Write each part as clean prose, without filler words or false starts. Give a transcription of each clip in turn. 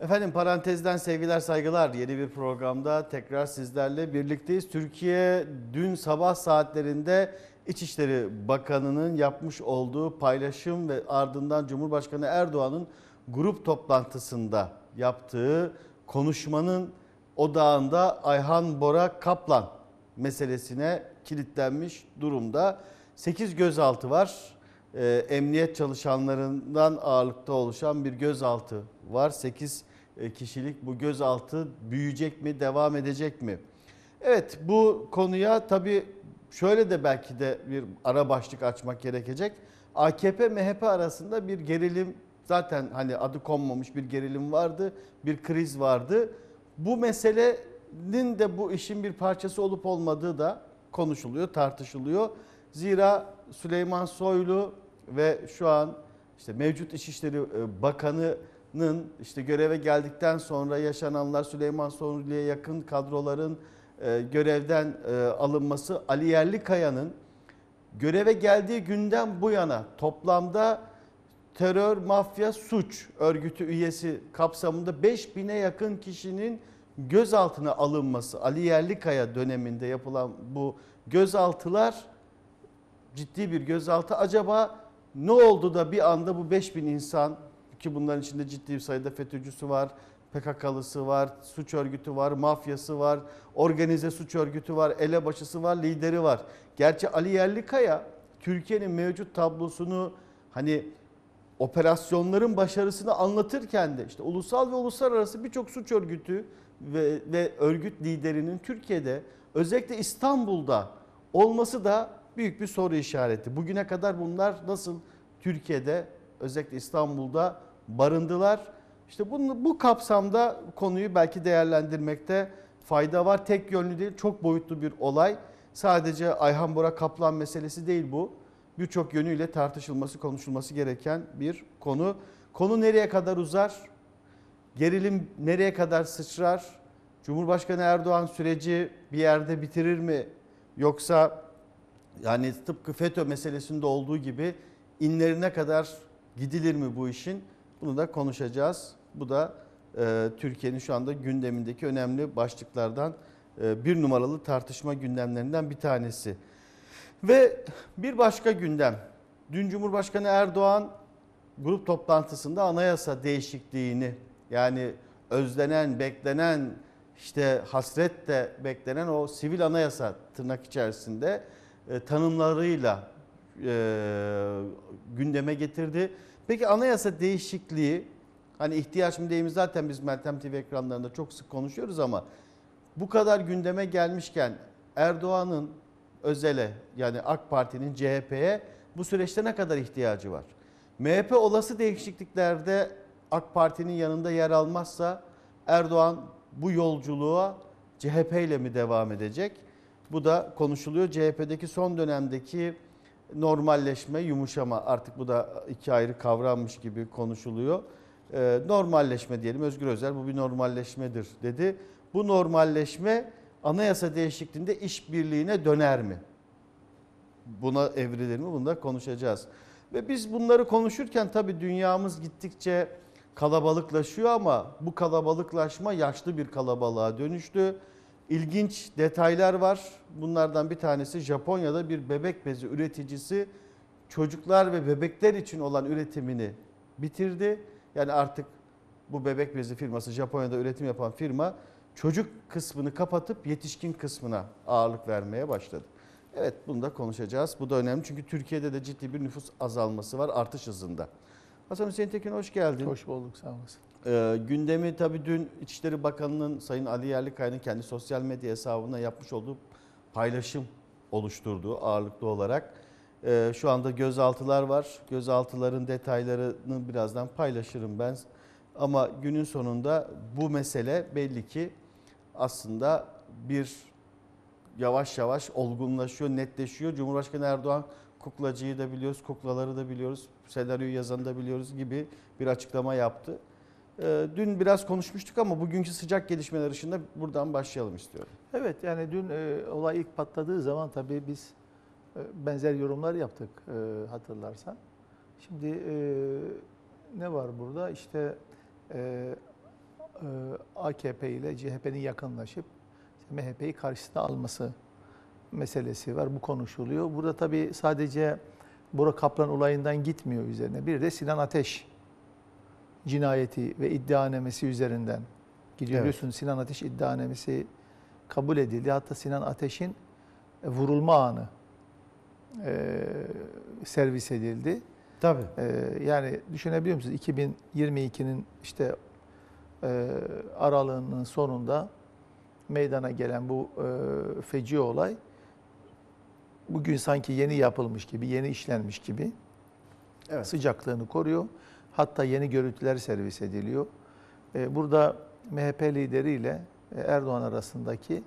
Efendim parantezden sevgiler saygılar, yeni bir programda tekrar sizlerle birlikteyiz. Türkiye dün sabah saatlerinde İçişleri Bakanı'nın yapmış olduğu paylaşım ve ardından Cumhurbaşkanı Erdoğan'ın grup toplantısında yaptığı konuşmanın odağında Ayhan Bora Kaplan meselesine kilitlenmiş durumda. 8 gözaltı var. Emniyet çalışanlarından ağırlıkta oluşan bir gözaltı var. 8 kişilik bu gözaltı büyüyecek mi, devam edecek mi? Evet, bu konuya tabii şöyle de belki de bir ara başlık açmak gerekecek. AKP-MHP arasında bir gerilim, zaten hani adı konmamış bir gerilim vardı, bir kriz vardı. Bu meselenin de bu işin bir parçası olup olmadığı da konuşuluyor, tartışılıyor. Zira Süleyman Soylu ve şu an işte mevcut İçişleri Bakanı'nın işte göreve geldikten sonra yaşananlar, Süleyman Soylu'ya yakın kadroların görevden alınması, Ali Yerlikaya'nın göreve geldiği günden bu yana toplamda terör, mafya, suç örgütü üyesi kapsamında 5000'e yakın kişinin gözaltına alınması, Ali Yerlikaya döneminde yapılan bu gözaltılar ciddi bir gözaltı. Acaba ne oldu da bir anda bu 5000 insan, ki bunların içinde ciddi bir sayıda FETÖ'cüsü var, PKK'lısı var, suç örgütü var, mafyası var, organize suç örgütü var, elebaşısı var, lideri var. Gerçi Ali Yerlikaya Türkiye'nin mevcut tablosunu, hani operasyonların başarısını anlatırken de işte ulusal ve uluslararası birçok suç örgütü ve örgüt liderinin Türkiye'de, özellikle İstanbul'da olması da büyük bir soru işareti. Bugüne kadar bunlar nasıl Türkiye'de, özellikle İstanbul'da barındılar? İşte bu kapsamda konuyu belki değerlendirmekte fayda var. Tek yönlü değil, çok boyutlu bir olay. Sadece Ayhan Bora Kaplan meselesi değil bu. Birçok yönüyle tartışılması, konuşulması gereken bir konu. Konu nereye kadar uzar? Gerilim nereye kadar sıçrar? Cumhurbaşkanı Erdoğan süreci bir yerde bitirir mi? Yoksa yani tıpkı FETÖ meselesinde olduğu gibi inlerine kadar gidilir mi bu işin? Bunu da konuşacağız. Bu da Türkiye'nin şu anda gündemindeki önemli başlıklardan bir numaralı tartışma gündemlerinden bir tanesi. Ve bir başka gündem. Dün Cumhurbaşkanı Erdoğan grup toplantısında anayasa değişikliğini, yani özlenen, beklenen, işte hasretle beklenen o sivil anayasa tırnak içerisinde tanımlarıyla gündeme getirdi. Peki anayasa değişikliği, hani ihtiyaç mı değil mi, zaten biz Meltem TV ekranlarında çok sık konuşuyoruz ama bu kadar gündeme gelmişken Erdoğan'ın özele, yani AK Parti'nin CHP'ye bu süreçte ne kadar ihtiyacı var? MHP olası değişikliklerde AK Parti'nin yanında yer almazsa Erdoğan bu yolculuğa CHP ile mi devam edecek? Bu da konuşuluyor. CHP'deki son dönemdeki normalleşme, yumuşama, artık bu da iki ayrı kavrammış gibi konuşuluyor. Normalleşme diyelim. Özgür Özel bu bir normalleşmedir dedi. Bu normalleşme anayasa değişikliğinde işbirliğine döner mi? Buna evrilir mi? Bunu da konuşacağız. Ve biz bunları konuşurken tabii dünyamız gittikçe kalabalıklaşıyor ama bu kalabalıklaşma yaşlı bir kalabalığa dönüştü. İlginç detaylar var. Bunlardan bir tanesi, Japonya'da bir bebek bezi üreticisi çocuklar ve bebekler için olan üretimini bitirdi. Yani artık bu bebek bezi firması, Japonya'da üretim yapan firma, çocuk kısmını kapatıp yetişkin kısmına ağırlık vermeye başladı. Evet, bunu da konuşacağız. Bu da önemli çünkü Türkiye'de de ciddi bir nüfus azalması var, artış hızında. Hasan Hüseyin Tekin, hoş geldin. Hoş bulduk, sağ olasın. Gündemi tabii dün İçişleri Bakanı'nın, Sayın Ali Yerlikaya'nın kendi sosyal medya hesabına yapmış olduğu paylaşım oluşturduğu ağırlıklı olarak. Şu anda gözaltılar var. Gözaltıların detaylarını birazdan paylaşırım ben. Ama günün sonunda bu mesele belli ki aslında bir yavaş yavaş olgunlaşıyor, netleşiyor. Cumhurbaşkanı Erdoğan kuklacıyı da biliyoruz, kuklaları da biliyoruz, senaryoyu yazanı da biliyoruz gibi bir açıklama yaptı. Dün biraz konuşmuştuk ama bugünkü sıcak gelişmeler ışığında buradan başlayalım istiyorum. Evet, yani dün olay ilk patladığı zaman tabii biz benzer yorumlar yaptık hatırlarsan. Şimdi ne var burada? İşte AKP ile CHP'nin yakınlaşıp MHP'yi karşısına alması meselesi var. Bu konuşuluyor. Burada tabii sadece Bora Kaplan olayından gitmiyor üzerine. Bir de Sinan Ateş cinayeti ve iddianamesi üzerinden gidiyor. Evet. Biliyorsunuz Sinan Ateş iddianamesi kabul edildi. Hatta Sinan Ateş'in vurulma anı servis edildi. Tabii. Yani düşünebiliyor musunuz? 2022'nin işte aralığının sonunda meydana gelen bu feci olay bugün sanki yeni yapılmış gibi, yeni işlenmiş gibi Evet. sıcaklığını koruyor. Hatta yeni görüntüler servis ediliyor. Burada MHP lideriyle Erdoğan arasındaki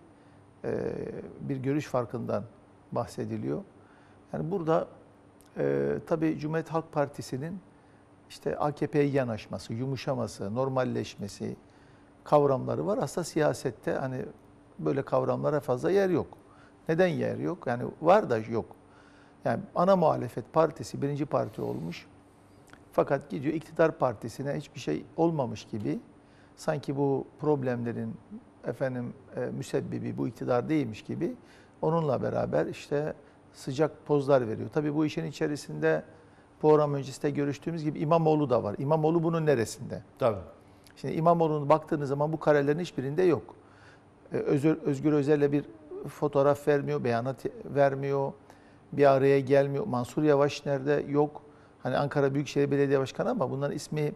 bir görüş farkından bahsediliyor. Yani burada tabii Cumhuriyet Halk Partisi'nin işte AKP'ye yanaşması, yumuşaması, normalleşmesi kavramları var. Aslında siyasette hani böyle kavramlara fazla yer yok. Neden yer yok? Yani var da yok. Yani ana muhalefet partisi birinci parti olmuş. Fakat gidiyor iktidar partisine hiçbir şey olmamış gibi sanki bu problemlerin müsebbibi bu iktidar değilmiş gibi onunla beraber işte sıcak pozlar veriyor. Tabii bu işin içerisinde program öncesinde görüştüğümüz gibi İmamoğlu da var. İmamoğlu bunun neresinde? Tabii. Şimdi İmamoğlu'na baktığınız zaman bu karelerin hiçbirinde yok. Özgür Özel'le bir fotoğraf vermiyor, beyanat vermiyor, bir araya gelmiyor. Mansur Yavaş nerede? Yok. Hani Ankara Büyükşehir Belediye Başkanı ama bunların ismi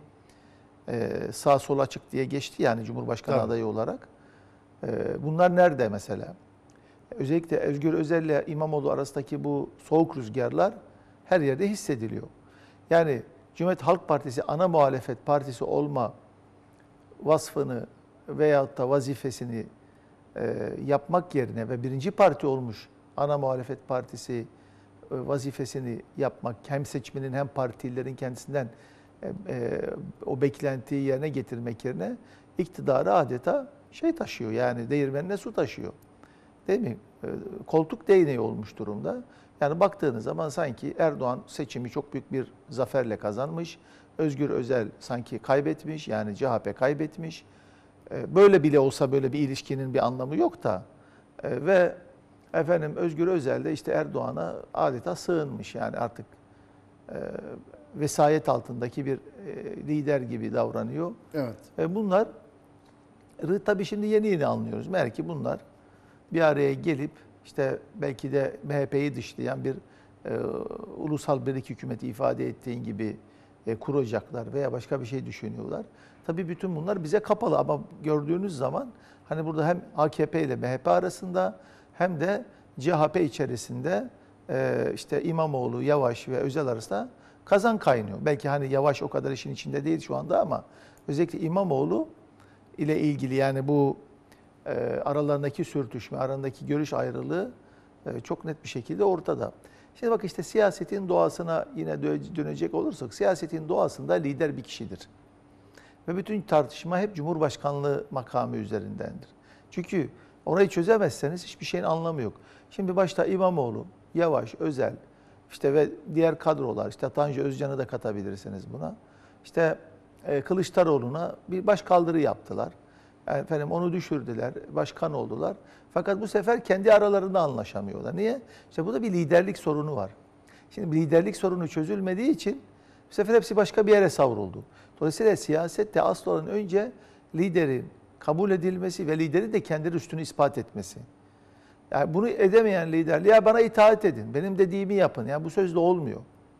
sağ sol açık diye geçti yani Cumhurbaşkanı Tabii. adayı olarak. Bunlar nerede mesela? Özellikle Özgür Özel'le İmamoğlu arasındaki bu soğuk rüzgarlar her yerde hissediliyor. Yani Cumhuriyet Halk Partisi ana muhalefet partisi olma vasfını veyahut da vazifesini yapmak yerine ve birinci parti olmuş ana muhalefet partisi vazifesini yapmak hem seçmenin hem partilerin kendisinden o beklentiyi yerine getirmek yerine iktidarı adeta şey taşıyor yani değirmenine su taşıyor. Değil mi? Koltuk değneği olmuş durumda. Yani baktığınız zaman sanki Erdoğan seçimi çok büyük bir zaferle kazanmış. Özgür Özel sanki kaybetmiş yani CHP kaybetmiş. Böyle bile olsa böyle bir ilişkinin bir anlamı yok da ve Özgür Özel de işte Erdoğan'a adeta sığınmış yani artık vesayet altındaki bir lider gibi davranıyor. Evet. Bunlar tabii şimdi yeni anlıyoruz. Meğer ki bunlar bir araya gelip işte belki de MHP'yi dışlayan bir ulusal birlik hükümeti ifade ettiğin gibi kuracaklar veya başka bir şey düşünüyorlar. Tabii bütün bunlar bize kapalı ama gördüğünüz zaman hani burada hem AKP ile MHP arasında hem de CHP içerisinde işte İmamoğlu, Yavaş ve Özel arasında kazan kaynıyor. Belki hani Yavaş o kadar işin içinde değil şu anda ama özellikle İmamoğlu ile ilgili yani bu aralarındaki sürtüşme, aralarındaki görüş ayrılığı çok net bir şekilde ortada. Şimdi bak işte siyasetin doğasına yine dönecek olursak siyasetin doğasında lider bir kişidir. Ve bütün tartışma hep Cumhurbaşkanlığı makamı üzerindendir. Çünkü orayı çözemezseniz hiçbir şeyin anlamı yok. Şimdi başta İmamoğlu, Yavaş, Özel işte ve diğer kadrolar işte Tanju Özcan'ı da katabilirsiniz buna. İşte Kılıçdaroğlu'na bir başkaldırı yaptılar. Onu düşürdüler, başkan oldular. Fakat bu sefer kendi aralarında anlaşamıyorlar. Niye? İşte burada bir liderlik sorunu var. Şimdi bir liderlik sorunu çözülmediği için bu sefer hepsi başka bir yere savruldu. Dolayısıyla siyasette asıl olan önce liderin kabul edilmesi ve liderin de kendi üstünü ispat etmesi. Yani bunu edemeyen lider, ya bana itaat edin, benim dediğimi yapın. Yani bu sözle olmuyor.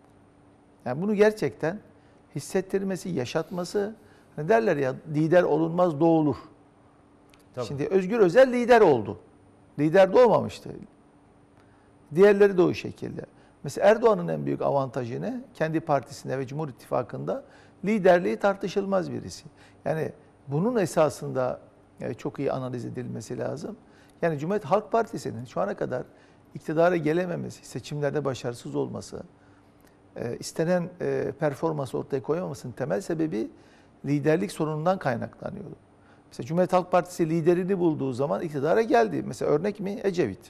Yani bunu gerçekten hissettirmesi, yaşatması, hani derler ya lider olunmaz doğulur. Tabii. Şimdi Özgür Özel lider oldu. Lider de olmamıştı. Diğerleri de o şekilde. Mesela Erdoğan'ın en büyük avantajı ne? Kendi partisinde ve Cumhur İttifakı'nda liderliği tartışılmaz birisi. Yani bunun esasında çok iyi analiz edilmesi lazım. Yani Cumhuriyet Halk Partisi'nin şu ana kadar iktidara gelememesi, seçimlerde başarısız olması, istenen performans ortaya koyamamasının temel sebebi liderlik sorunundan kaynaklanıyordu. Mesela Cumhuriyet Halk Partisi liderini bulduğu zaman iktidara geldi. Mesela örnek mi? Ecevit.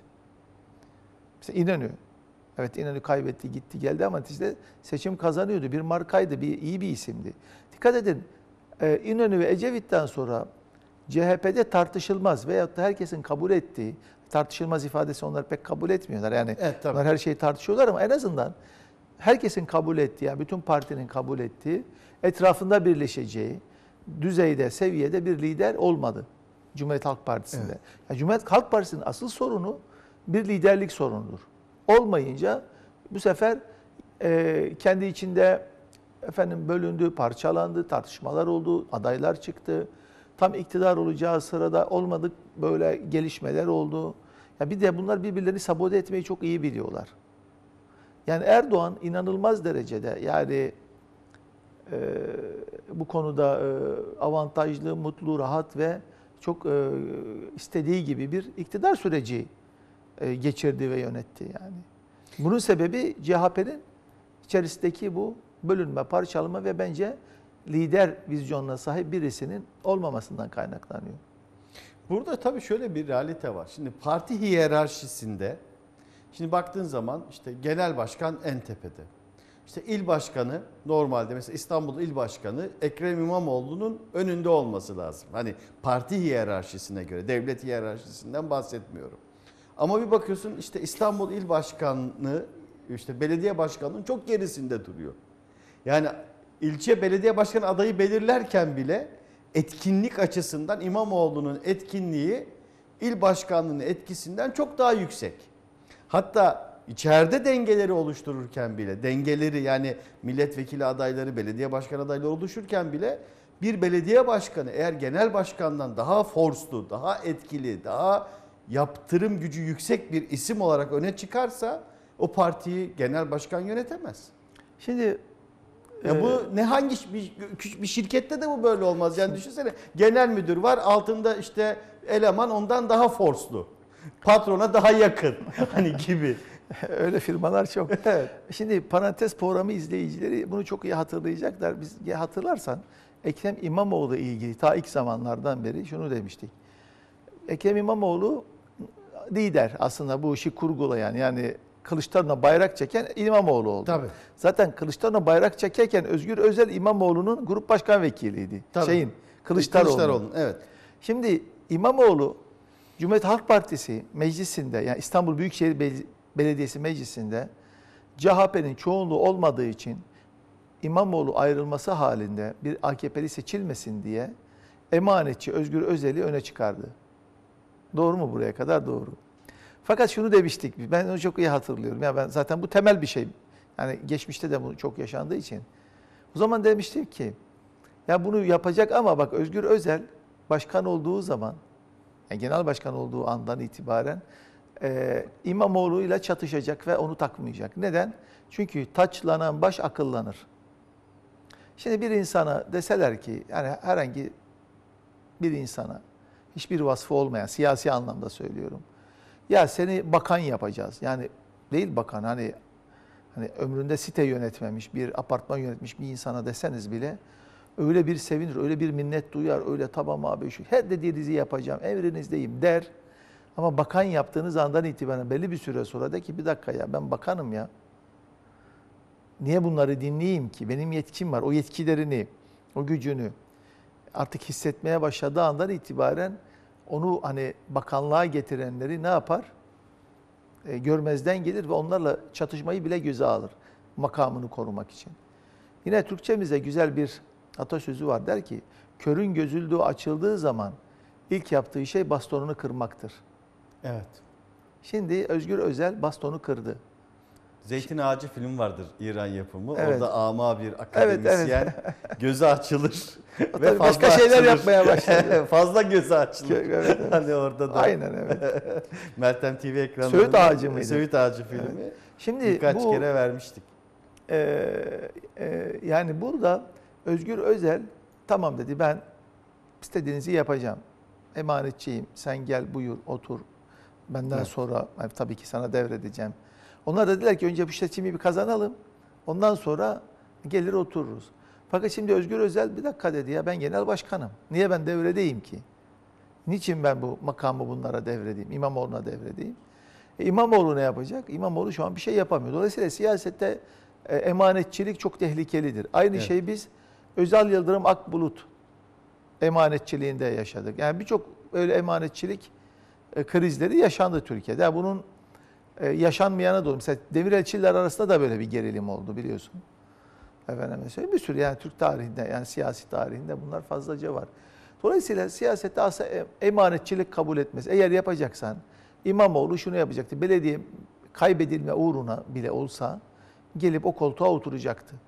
Mesela İnönü. Evet İnönü kaybetti, gitti, geldi ama işte seçim kazanıyordu. Bir markaydı, iyi bir isimdi. Dikkat edin İnönü ve Ecevit'ten sonra CHP'de tartışılmaz veyahut da herkesin kabul ettiği, tartışılmaz ifadesi onlar pek kabul etmiyorlar. Yani Evet, tabii. onlar her şeyi tartışıyorlar ama en azından herkesin kabul ettiği, yani bütün partinin kabul ettiği, etrafında birleşeceği düzeyde, seviyede bir lider olmadı Cumhuriyet Halk Partisi'nde. Evet. Yani Cumhuriyet Halk Partisi'nin asıl sorunu bir liderlik sorunudur. Olmayınca bu sefer kendi içinde bölündü, parçalandı, tartışmalar oldu, adaylar çıktı. Tam iktidar olacağı sırada olmadık böyle gelişmeler oldu. Ya bir de bunlar birbirlerini sabote etmeyi çok iyi biliyorlar. Yani Erdoğan inanılmaz derecede yani bu konuda avantajlı, mutlu, rahat ve çok istediği gibi bir iktidar süreci geçirdi ve yönetti yani. Bunun sebebi CHP'nin içerisindeki bu bölünme, parçalama ve bence lider vizyonuna sahip birisinin olmamasından kaynaklanıyor. Burada tabii şöyle bir realite var. Şimdi parti hiyerarşisinde, şimdi baktığın zaman işte genel başkan en tepede. İşte il başkanı normalde mesela İstanbul İl Başkanı Ekrem İmamoğlu'nun önünde olması lazım. Hani parti hiyerarşisine göre, devlet hiyerarşisinden bahsetmiyorum. Ama bir bakıyorsun işte İstanbul İl Başkanı, işte belediye başkanının çok gerisinde duruyor. Yani ilçe belediye başkanı adayı belirlerken bile etkinlik açısından İmamoğlu'nun etkinliği il başkanlığının etkisinden çok daha yüksek. Hatta içeride dengeleri oluştururken bile, dengeleri yani milletvekili adayları, belediye başkan adayları oluşurken bile bir belediye başkanı eğer genel başkandan daha forslu, daha etkili, daha yaptırım gücü yüksek bir isim olarak öne çıkarsa o partiyi genel başkan yönetemez. Şimdi Ya bu ne hangi bir şirkette de bu böyle olmaz. Yani düşünsene genel müdür var altında işte eleman ondan daha forslu. Patrona daha yakın hani gibi. öyle firmalar çok. Evet. Şimdi parantez programı izleyicileri bunu çok iyi hatırlayacaklar. Biz hatırlarsan Ekrem İmamoğlu ilgili ta ilk zamanlardan beri şunu demiştik. Ekrem İmamoğlu lider aslında bu işi kurgulayan yani Kılıçdaroğlu'na bayrak çeken İmamoğlu oldu. Tabii. Zaten Kılıçdaroğlu'na bayrak çekerken Özgür Özel İmamoğlu'nun grup başkan vekiliydi. Tabii. Kılıçdaroğlu'nun. Evet. Şimdi İmamoğlu Cumhuriyet Halk Partisi meclisinde yani İstanbul Büyükşehir Belediyesi meclisinde CHP'nin çoğunluğu olmadığı için İmamoğlu ayrılması halinde bir AKP'li seçilmesin diye emanetçi Özgür Özel'i öne çıkardı. Doğru mu buraya kadar? Doğru. Fakat şunu demiştik, ben onu çok iyi hatırlıyorum. Ya ben zaten bu temel bir şey. Yani geçmişte de bu çok yaşandığı için. O zaman demiştik ki, ya bunu yapacak ama bak Özgür Özel başkan olduğu zaman, yani genel başkan olduğu andan itibaren İmamoğlu ile çatışacak ve onu takmayacak. Neden? Çünkü taçlanan baş akıllanır. Şimdi bir insana deseler ki, yani herhangi bir insana hiçbir vasfı olmayan, siyasi anlamda söylüyorum. Ya seni bakan yapacağız. Yani değil bakan hani ömründe site yönetmemiş, bir apartman yönetmiş bir insana deseniz bile öyle bir sevinir, öyle bir minnet duyar, öyle tamam abi şu her dediğinizi yapacağım, emrinizdeyim der. Ama bakan yaptığınız andan itibaren belli bir süre sonra de ki bir dakika ya ben bakanım ya. Niye bunları dinleyeyim ki? Benim yetkim var. O yetkilerini, o gücünü artık hissetmeye başladığı andan itibaren onu hani bakanlığa getirenleri ne yapar? Görmezden gelir ve onlarla çatışmayı bile göze alır. Makamını korumak için. Yine Türkçemizde güzel bir atasözü var. Der ki, körün gözüldüğü açıldığı zaman ilk yaptığı şey bastonunu kırmaktır. Evet. Şimdi Özgür Özel bastonu kırdı. Zeytin Ağacı film vardır İran yapımı. Evet. Orada ama bir akademisyen gözü açılır ve fazla başka şeyler açılır. yapmaya başladı. Fazla gözü açılır. Evet. Hani orada da. Aynen evet. Meltem TV ekranında. Söğüt Ağacı mıydı? Söğüt Ağacı filmi. Evet. Şimdi birkaç bu, kere vermiştik. Yani burada Özgür Özel tamam dedi ben istediğinizi yapacağım. Emanetçiyim. Sen gel buyur otur. Benden Evet. sonra tabii ki sana devredeceğim. Onlar da dediler ki önce bu seçimi bir kazanalım. Ondan sonra gelir otururuz. Fakat şimdi Özgür Özel bir dakika dedi ya ben genel başkanım. Niye ben devredeyim ki? Niçin ben bu makamı bunlara devredeyim? İmamoğlu'na devredeyim. İmamoğlu ne yapacak? İmamoğlu şu an bir şey yapamıyor. Dolayısıyla siyasette emanetçilik çok tehlikelidir. Aynı Evet. şey biz Özal Yıldırım Akbulut emanetçiliğinde yaşadık. Yani birçok öyle emanetçilik krizleri yaşandı Türkiye'de. Yani bunun yaşanmayana da oldu. Mesela demirelçiler arasında da böyle bir gerilim oldu biliyorsun. Efendim söyleyeyim, bir sürü yani Türk tarihinde, yani siyasi tarihinde bunlar fazlaca var. Dolayısıyla siyasette aslında emanetçilik kabul etmez. Eğer yapacaksan İmamoğlu şunu yapacaktı. Belediye kaybedilme uğruna bile olsa gelip o koltuğa oturacaktı.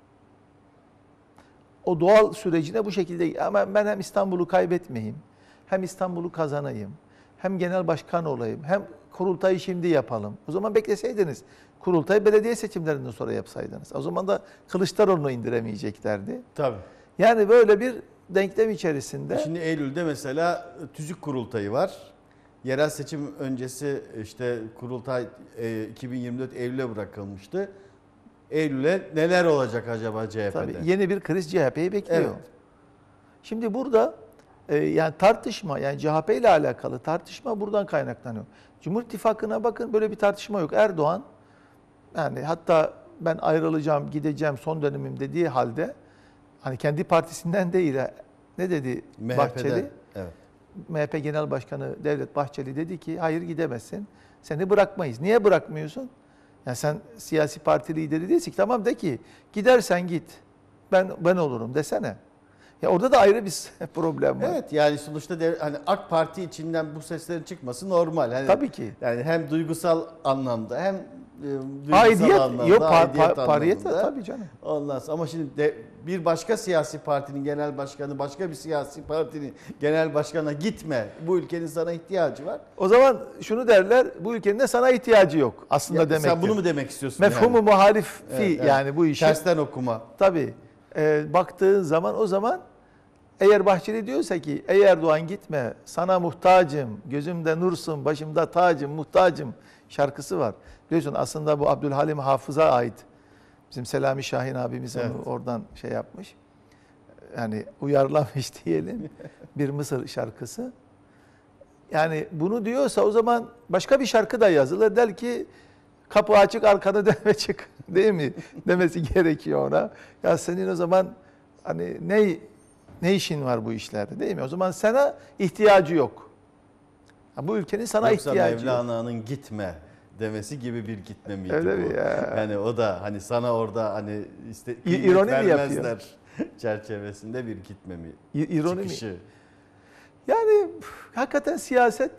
O doğal sürecine bu şekilde, ama ben hem İstanbul'u kaybetmeyeyim, hem İstanbul'u kazanayım, hem genel başkan olayım, hem kurultayı şimdi yapalım. O zaman bekleseydiniz, kurultayı belediye seçimlerinden sonra yapsaydınız. O zaman da Kılıçdaroğlu'nu indiremeyeceklerdi. Tabii. Yani böyle bir denklem içerisinde. Şimdi Eylül'de mesela tüzük kurultayı var. Yerel seçim öncesi işte kurultay 2024 Eylül'e bırakılmıştı. Eylül'e neler olacak acaba CHP'de? Tabii yeni bir kriz CHP'yi bekliyor. Evet. Şimdi burada yani tartışma, yani CHP ile alakalı tartışma buradan kaynaklanıyor. Cumhur İttifakı'na bakın, böyle bir tartışma yok. Erdoğan, yani hatta ben ayrılacağım, gideceğim, son dönemim dediği halde hani kendi partisinden değil, ne dedi Bahçeli? Evet. MHP Genel Başkanı Devlet Bahçeli dedi ki hayır gidemezsin. Seni bırakmayız. Niye bırakmıyorsun? Ya sen siyasi parti lideri değilsin. Tamam, de ki gidersen git. Ben olurum desene. Ya orada da ayrı bir problem var. Evet, yani sonuçta hani AK Parti içinden bu seslerin çıkması normal. Hani, Tabii ki. Yani hem duygusal anlamda hem duygusal Aidiyet, anlamda. yok Aidiyet tabii canım. Ondan sonra, ama şimdi bir başka siyasi partinin genel başkanı başka bir siyasi partinin genel başkanına gitme. Bu ülkenin sana ihtiyacı var. O zaman şunu derler, bu ülkenin de sana ihtiyacı yok aslında Ya, demektir. sen bunu mu demek istiyorsun? Mefhumu yani? muhalifi Evet. yani bu işi. Tersten okuma. Tabii. Baktığın zaman o zaman eğer Bahçeli diyorsa ki ey Erdoğan gitme, sana muhtacım, gözümde nursun, başımda tacım, muhtacım şarkısı var. Biliyorsun aslında bu Abdülhalim Hafız'a ait. Bizim Selami Şahin abimiz onu oradan şey yapmış. Yani uyarlamış diyelim. Bir Mısır şarkısı. Yani bunu diyorsa o zaman başka bir şarkı da yazılır. Der ki kapı açık, arkanı dönme çık. Değil mi? Demesi gerekiyor ona. Ya senin o zaman hani ne işin var bu işlerde, değil mi? O zaman sana ihtiyacı yok. Bu ülkenin sana Yoksa ihtiyacı yok. Mevlana'nın gitme demesi gibi bir gitme miydi Öyle bu? mi ya? Yani o da hani sana orada hani İroni mi vermezler çerçevesinde bir gitme mi? İroni Çıkışı. mi? Yani hakikaten siyaset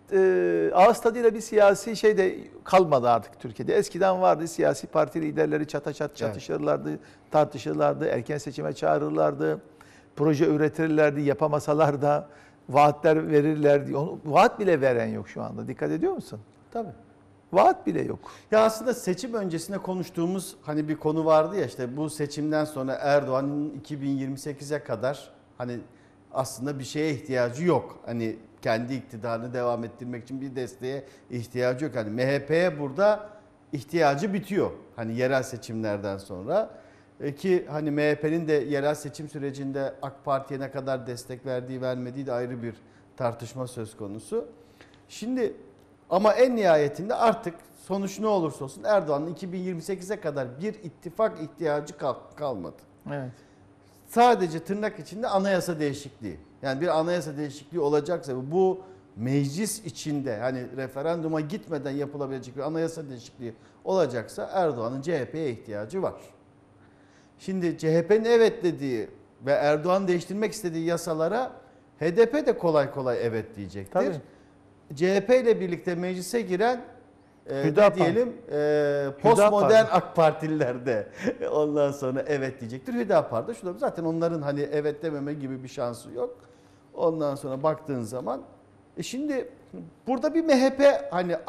ağız tadıyla bir siyasi şey de kalmadı artık Türkiye'de. Eskiden vardı, siyasi parti liderleri çatışırlardı, tartışırlardı, erken seçime çağırırlardı, proje üretirlerdi, yapamasalar da vaatler verirlerdi. Vaat bile veren yok şu anda. Dikkat ediyor musun? Tabii. Vaat bile yok. Ya aslında seçim öncesinde konuştuğumuz hani bir konu vardı ya, işte bu seçimden sonra Erdoğan'ın 2028'e kadar hani aslında bir şeye ihtiyacı yok. Hani kendi iktidarını devam ettirmek için bir desteğe ihtiyacı yok. Hani MHP'ye burada ihtiyacı bitiyor. Hani yerel seçimlerden sonra. Ki hani MHP'nin de yerel seçim sürecinde AK Parti'ye ne kadar destek verdiği vermediği de ayrı bir tartışma söz konusu. Şimdi ama en nihayetinde artık sonuç ne olursa olsun Erdoğan'ın 2028'e kadar bir ittifak ihtiyacı kalmadı. Evet. Sadece tırnak içinde anayasa değişikliği. Yani bir anayasa değişikliği olacaksa bu meclis içinde hani referanduma gitmeden yapılabilecek bir anayasa değişikliği olacaksa Erdoğan'ın CHP'ye ihtiyacı var. Şimdi CHP'nin evet dediği ve Erdoğan değiştirmek istediği yasalara HDP de kolay kolay evet diyecektir. Tabii. CHP ile birlikte meclise giren Hüdapar. diyelim postmodern AK Partililer de ondan sonra evet diyecektir. Hüdapar da şurada zaten onların hani evet dememe gibi bir şansı yok. Ondan sonra baktığın zaman şimdi burada bir MHP hani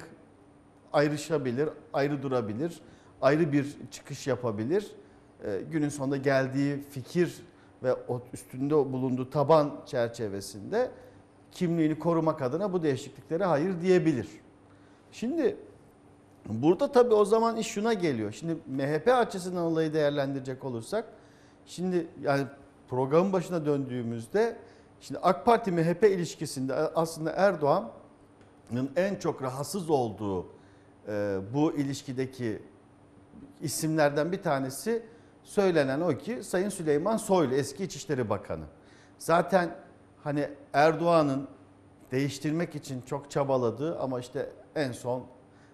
ayrışabilir, ayrı durabilir, ayrı bir çıkış yapabilir. Günün sonunda geldiği fikir ve üstünde bulunduğu taban çerçevesinde kimliğini korumak adına bu değişikliklere hayır diyebilir. Şimdi burada tabii o zaman iş şuna geliyor. Şimdi MHP açısından olayı değerlendirecek olursak, şimdi yani programın başına döndüğümüzde şimdi AK Parti MHP ilişkisinde aslında Erdoğan'ın en çok rahatsız olduğu bu ilişkideki isimlerden bir tanesi söylenen o ki Sayın Süleyman Soylu, eski İçişleri Bakanı. Zaten hani Erdoğan'ın değiştirmek için çok çabaladığı ama işte en son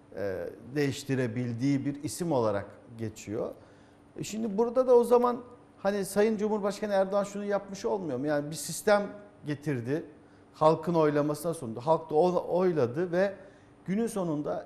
değiştirebildiği bir isim olarak geçiyor. Şimdi burada da o zaman hani Sayın Cumhurbaşkanı Erdoğan şunu yapmış olmuyor mu? Yani bir sistem getirdi. Halkın oylamasına sundu. Halk da oyladı ve günün sonunda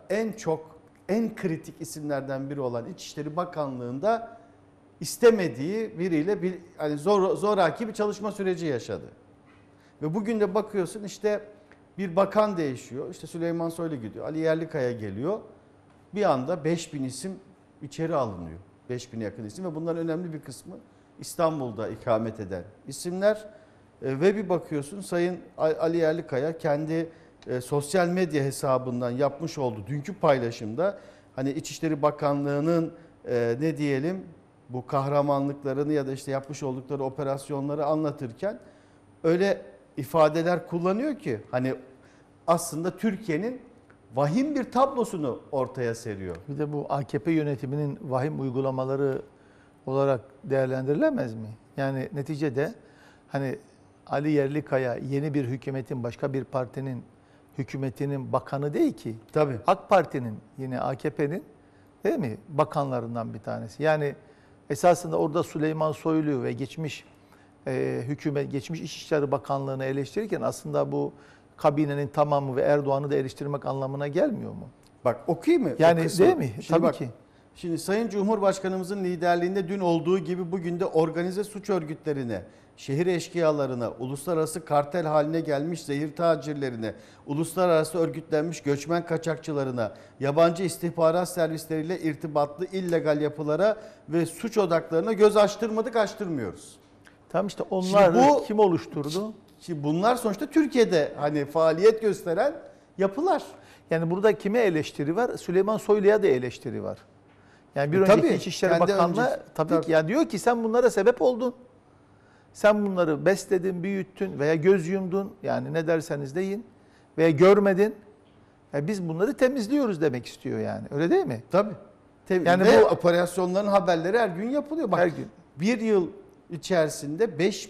en kritik isimlerden biri olan İçişleri Bakanlığı'nda istemediği biriyle bir hani zoraki bir çalışma süreci yaşadı. Ve bugün de bakıyorsun işte bir bakan değişiyor. İşte Süleyman Soylu gidiyor. Ali Yerlikaya geliyor. Bir anda 5000 isim içeri alınıyor. 5000'e yakın isim ve bunların önemli bir kısmı İstanbul'da ikamet eden isimler. Ve bir bakıyorsun Sayın Ali Yerlikaya kendi sosyal medya hesabından yapmış olduğu dünkü paylaşımda hani İçişleri Bakanlığı'nın ne diyelim bu kahramanlıklarını ya da işte yapmış oldukları operasyonları anlatırken öyle ifadeler kullanıyor ki hani aslında Türkiye'nin vahim bir tablosunu ortaya seriyor. Bir de bu AKP yönetiminin vahim uygulamaları olarak değerlendirilemez mi? Yani neticede hani Ali Yerlikaya yeni bir hükümetin, başka bir partinin hükümetinin bakanı değil ki. Tabii. AK Parti'nin, yine AKP'nin değil mi bakanlarından bir tanesi. Yani esasında orada Süleyman Soylu ve geçmiş geçmiş İçişleri Bakanlığı'nı eleştirirken aslında bu kabinenin tamamı ve Erdoğan'ı da eleştirmek anlamına gelmiyor mu? Bak okuyayım mı? Yani değil mi? Şimdi Tabii bak, ki. Şimdi Sayın Cumhurbaşkanımızın liderliğinde dün olduğu gibi bugün de organize suç örgütlerine, şehir eşkıyalarına, uluslararası kartel haline gelmiş zehir tacirlerine, uluslararası örgütlenmiş göçmen kaçakçılarına, yabancı istihbarat servisleriyle irtibatlı illegal yapılara ve suç odaklarına göz açtırmadık, açtırmıyoruz. Tam işte onlar bu, kim oluşturdu? Şimdi bunlar sonuçta Türkiye'de hani faaliyet gösteren yapılar. Yani burada kime eleştiri var? Süleyman Soylu'ya da eleştiri var. Yani bir Tabii, önceki İçişleri kendi Bakanlığı tabii ki ya diyor ki sen bunlara sebep oldun. Sen bunları besledin, büyüttün veya göz yumdun. Yani ne derseniz deyin veya görmedin. Biz bunları temizliyoruz demek istiyor yani. Öyle değil mi? Tabii. Yani ve bu operasyonların haberleri her gün yapılıyor. Bak, her gün. Bir yıl içerisinde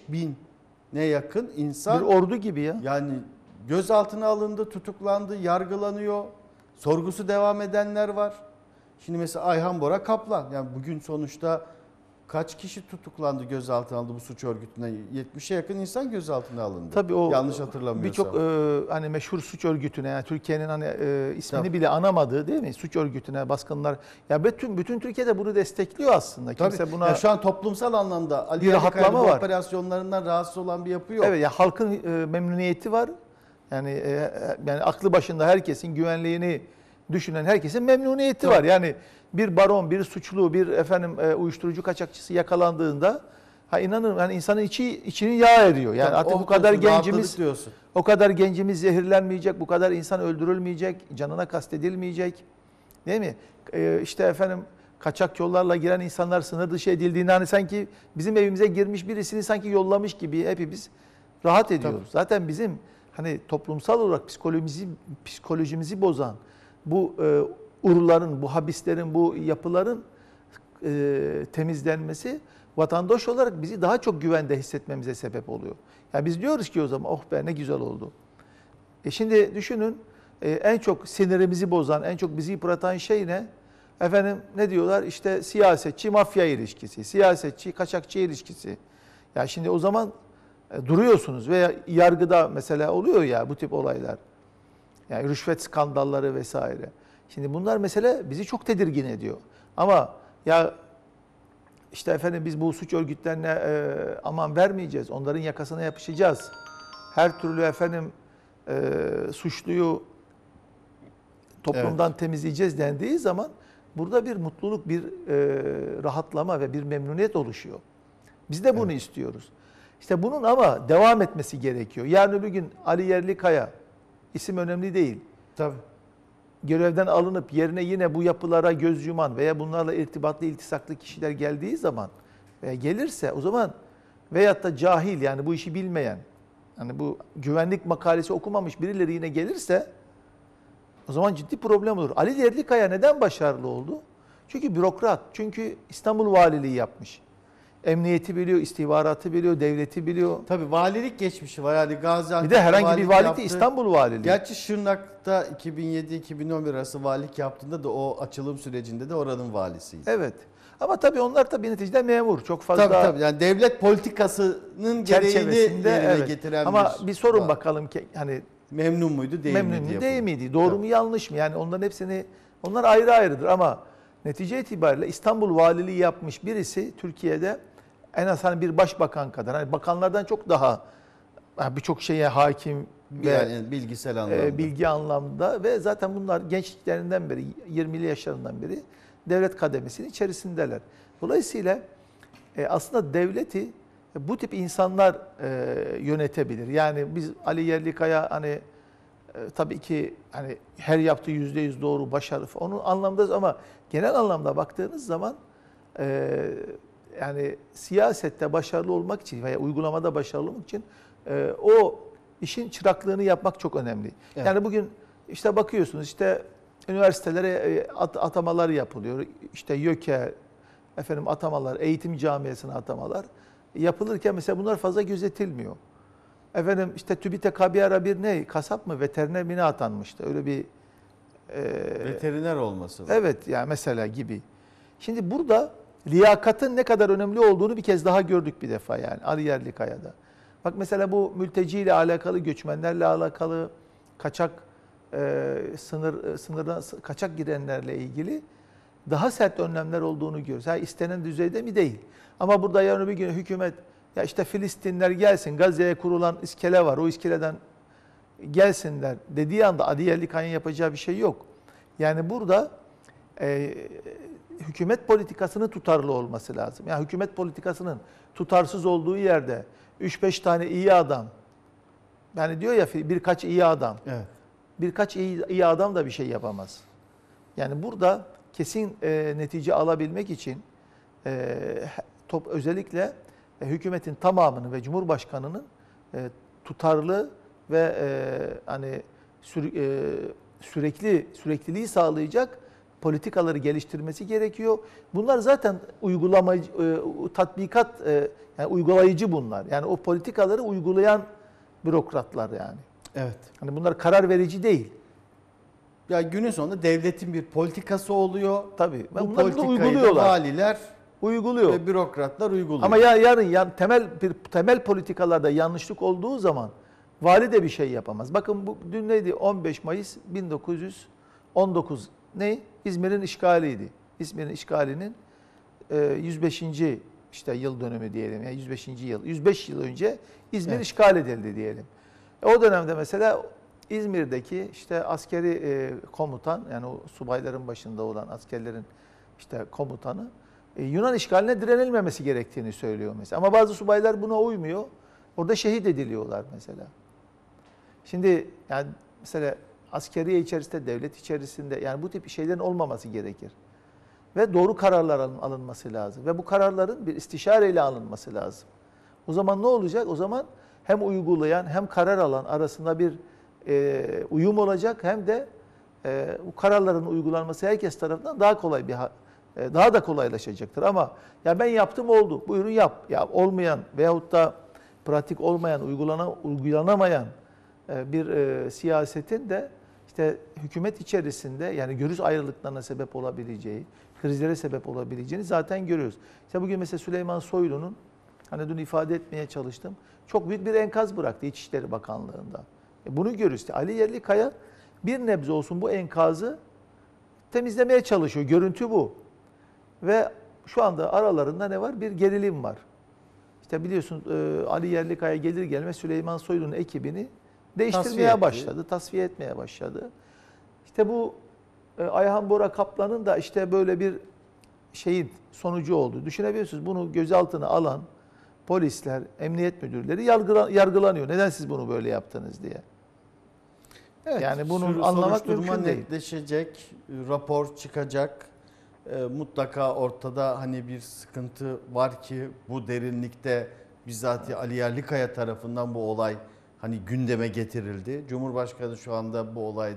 5000'e yakın insan Bir ordu gibi ya. yani gözaltına alındı, tutuklandı, yargılanıyor. Sorgusu devam edenler var. Şimdi mesela Ayhan Bora Kaplan, yani bugün sonuçta kaç kişi tutuklandı, gözaltına alındı bu suç örgütüne? 70'e yakın insan gözaltına alındı. Tabii o yanlış hatırlamıyorsam. birçok hani meşhur suç örgütüne, yani Türkiye'nin hani ismini Tabii. bile anamadığı değil mi? Suç örgütüne baskınlar. Ya bütün Türkiye'de bunu destekliyor aslında. Tabii. Kimse buna Ya şu an toplumsal anlamda Ali bir rahatlama Yerlikaya'nın var. operasyonlarından rahatsız olan bir yapı yok. evet ya halkın memnuniyeti var. Yani yani aklı başında herkesin güvenliğini düşünen herkesin memnuniyeti Tabii. var. Yani bir baron, bir suçlu, bir uyuşturucu kaçakçısı yakalandığında inanın yani insanın içinin yağ eriyor. Yani Tabii, artık oh bu kadar diyorsun, rahatladık gencimiz diyorsun. o kadar gencimiz zehirlenmeyecek, bu kadar insan öldürülmeyecek, canına kastedilmeyecek. Değil mi? İşte efendim kaçak yollarla giren insanlar sınır dışı edildiğinde hani sanki bizim evimize girmiş birisini sanki yollamış gibi hepimiz rahat ediyoruz. Tabii. Zaten bizim hani toplumsal olarak psikolojimizi bozan bu urların, bu habislerin, bu yapıların temizlenmesi vatandaş olarak bizi daha çok güvende hissetmemize sebep oluyor. Yani biz diyoruz ki o zaman oh be ne güzel oldu. Şimdi düşünün en çok sinirimizi bozan, en çok bizi yıpratan şey ne? Efendim ne diyorlar? İşte siyasetçi mafya ilişkisi, siyasetçi kaçakçı ilişkisi. Ya şimdi o zaman duruyorsunuz veya yargıda mesela oluyor ya bu tip olaylar. Yani rüşvet skandalları vesaire. Şimdi bunlar mesela bizi çok tedirgin ediyor. Ama ya işte efendim biz bu suç örgütlerine aman vermeyeceğiz. Onların yakasına yapışacağız. Her türlü efendim suçluyu toplumdan temizleyeceğiz dendiği zaman burada bir mutluluk, bir rahatlama ve bir memnuniyet oluşuyor. Biz de bunu istiyoruz. İşte bunun ama devam etmesi gerekiyor. Yarın öbür gün Ali Yerlikaya, isim önemli değil. Tabii. Görevden alınıp yerine yine bu yapılara göz yuman veya bunlarla irtibatlı, iltisaklı kişiler geldiği zaman veya gelirse o zaman veyahut da cahil yani bu işi bilmeyen, hani bu güvenlik makalesi okumamış birileri yine gelirse o zaman ciddi problem olur. Ali Yerlikaya neden başarılı oldu? Çünkü bürokrat, çünkü İstanbul Valiliği yapmış. Emniyeti biliyor, istihbaratı biliyor, devleti biliyor. Tabii valilik geçmişi var. Yani Gaziantep'te Bir de herhangi bir valilik valilik yaptı. değil, İstanbul valiliği. Gerçi Şırnak'ta 2007-2011 arası valilik yaptığında da o açılım sürecinde de oranın valisiydi. Evet. Ama tabii onlar tabii neticede memur. Çok fazla Tabii. Yani devlet politikasının gereğini çerçevesinde yerine getiren Ama bir sorun var. bakalım ki hani Memnun muydu değil memnun miydi? mu değil miydi? Doğru mu yanlış mı? Yani onların hepsini onlar ayrı ayrıdır ama netice itibariyle İstanbul valiliği yapmış birisi Türkiye'de en az hani bir başbakan kadar hani bakanlardan çok daha birçok şeye hakim ve Yani bilgisel anlamda. bilgi anlamda ve zaten bunlar gençliklerinden beri 20'li yaşlarından beri devlet kademesinin içerisindeler. Dolayısıyla aslında devleti bu tip insanlar yönetebilir. Yani biz Ali Yerlikaya hani tabii ki hani her yaptığı %100 doğru başarı onun anlamda ama genel anlamda baktığınız zaman yani siyasette başarılı olmak için veya uygulamada başarılı olmak için o işin çıraklığını yapmak çok önemli. Evet. Yani bugün işte bakıyorsunuz işte üniversitelere atamalar yapılıyor. İşte YÖK'e atamalar, eğitim camiasına atamalar yapılırken mesela bunlar fazla gözetilmiyor. İşte TÜBİTAK'a bir ara bir ne kasap mı veteriner mi ne atanmıştı. Öyle bir veteriner olması. evet yani mesela gibi. Şimdi burada liyakatın ne kadar önemli olduğunu bir kez daha gördük bir defa yani Ali Yerlikaya'da. Bak mesela bu mülteciyle alakalı, göçmenlerle alakalı, kaçak sınırdan kaçak girenlerle ilgili daha sert önlemler olduğunu görüyoruz. Ha, istenen düzeyde mi değil. Ama burada yarın bir gün hükümet ya işte Filistinler gelsin, Gazze'ye kurulan iskele var, o iskeleden gelsinler dediği anda Ali Yerlikaya'nın yapacağı bir şey yok. Yani burada hükümet politikasının tutarlı olması lazım. Yani hükümet politikasının tutarsız olduğu yerde 3-5 tane iyi adam, yani diyor ya birkaç iyi adam, Evet. birkaç iyi adam da bir şey yapamaz. Yani burada kesin netice alabilmek için özellikle hükümetin tamamını ve Cumhurbaşkanı'nın tutarlı ve hani sürekliliği sağlayacak politikaları geliştirmesi gerekiyor. Bunlar zaten tatbikat yani uygulayıcı bunlar. Yani o politikaları uygulayan bürokratlar yani. Evet. Hani bunlar karar verici değil. Ya günün sonunda devletin bir politikası oluyor. Tabii. Bu Bunlar bunu politikayı da uyguluyorlar. valiler Uyguluyor. ve bürokratlar uyguluyor. Ama yarın temel politikalarda yanlışlık olduğu zaman vali de bir şey yapamaz. Bakın dün neydi? 15 Mayıs 1919 ne? İzmir'in işgaliydi. İzmir'in işgalinin 105. işte yıl dönümü diyelim. Yani 105. yıl. 105 yıl önce İzmir işgal edildi diyelim. O dönemde mesela İzmir'deki işte askeri komutan yani o subayların başında olan askerlerin işte komutanı Yunan işgaline direnilmemesi gerektiğini söylüyor mesela. Ama bazı subaylar buna uymuyor. Orada şehit ediliyorlar mesela. Şimdi yani mesela askeriye içerisinde, devlet içerisinde yani bu tip şeylerin olmaması gerekir. Ve doğru kararlar alınması lazım. Ve bu kararların bir istişareyle alınması lazım. O zaman ne olacak? O zaman hem uygulayan hem karar alan arasında bir uyum olacak hem de bu kararların uygulanması herkes tarafından daha da kolaylaşacaktır. Ama ya ben yaptım oldu. Buyurun yap. Ya olmayan veyahut da pratik olmayan, uygulanamayan bir siyasetin de işte hükümet içerisinde yani görüş ayrılıklarına sebep olabileceği, krizlere sebep olabileceğini zaten görüyoruz. İşte bugün mesela Süleyman Soylu'nun hani dün ifade etmeye çalıştım. Çok büyük bir enkaz bıraktı İçişleri Bakanlığı'nda. Bunu görüyoruz. İşte Ali Yerlikaya bir nebze olsun bu enkazı temizlemeye çalışıyor. Görüntü bu. Ve şu anda aralarında ne var? Bir gerilim var. İşte biliyorsun Ali Yerlikaya gelir gelmez Süleyman Soylu'nun ekibini değiştirmeye başladı. Tasfiye etmeye başladı. İşte bu Ayhan Bora Kaplan'ın da işte böyle bir şeyin sonucu oldu. Düşünebiliyorsunuz bunu gözaltına alan polisler, emniyet müdürleri yargılanıyor. Neden siz bunu böyle yaptınız diye. Evet, yani bunu anlamak mümkün değil. Netleşecek, rapor çıkacak. Mutlaka ortada hani bir sıkıntı var ki bu derinlikte bizzat Ali Yerlikaya tarafından bu olay hani gündeme getirildi. Cumhurbaşkanı şu anda bu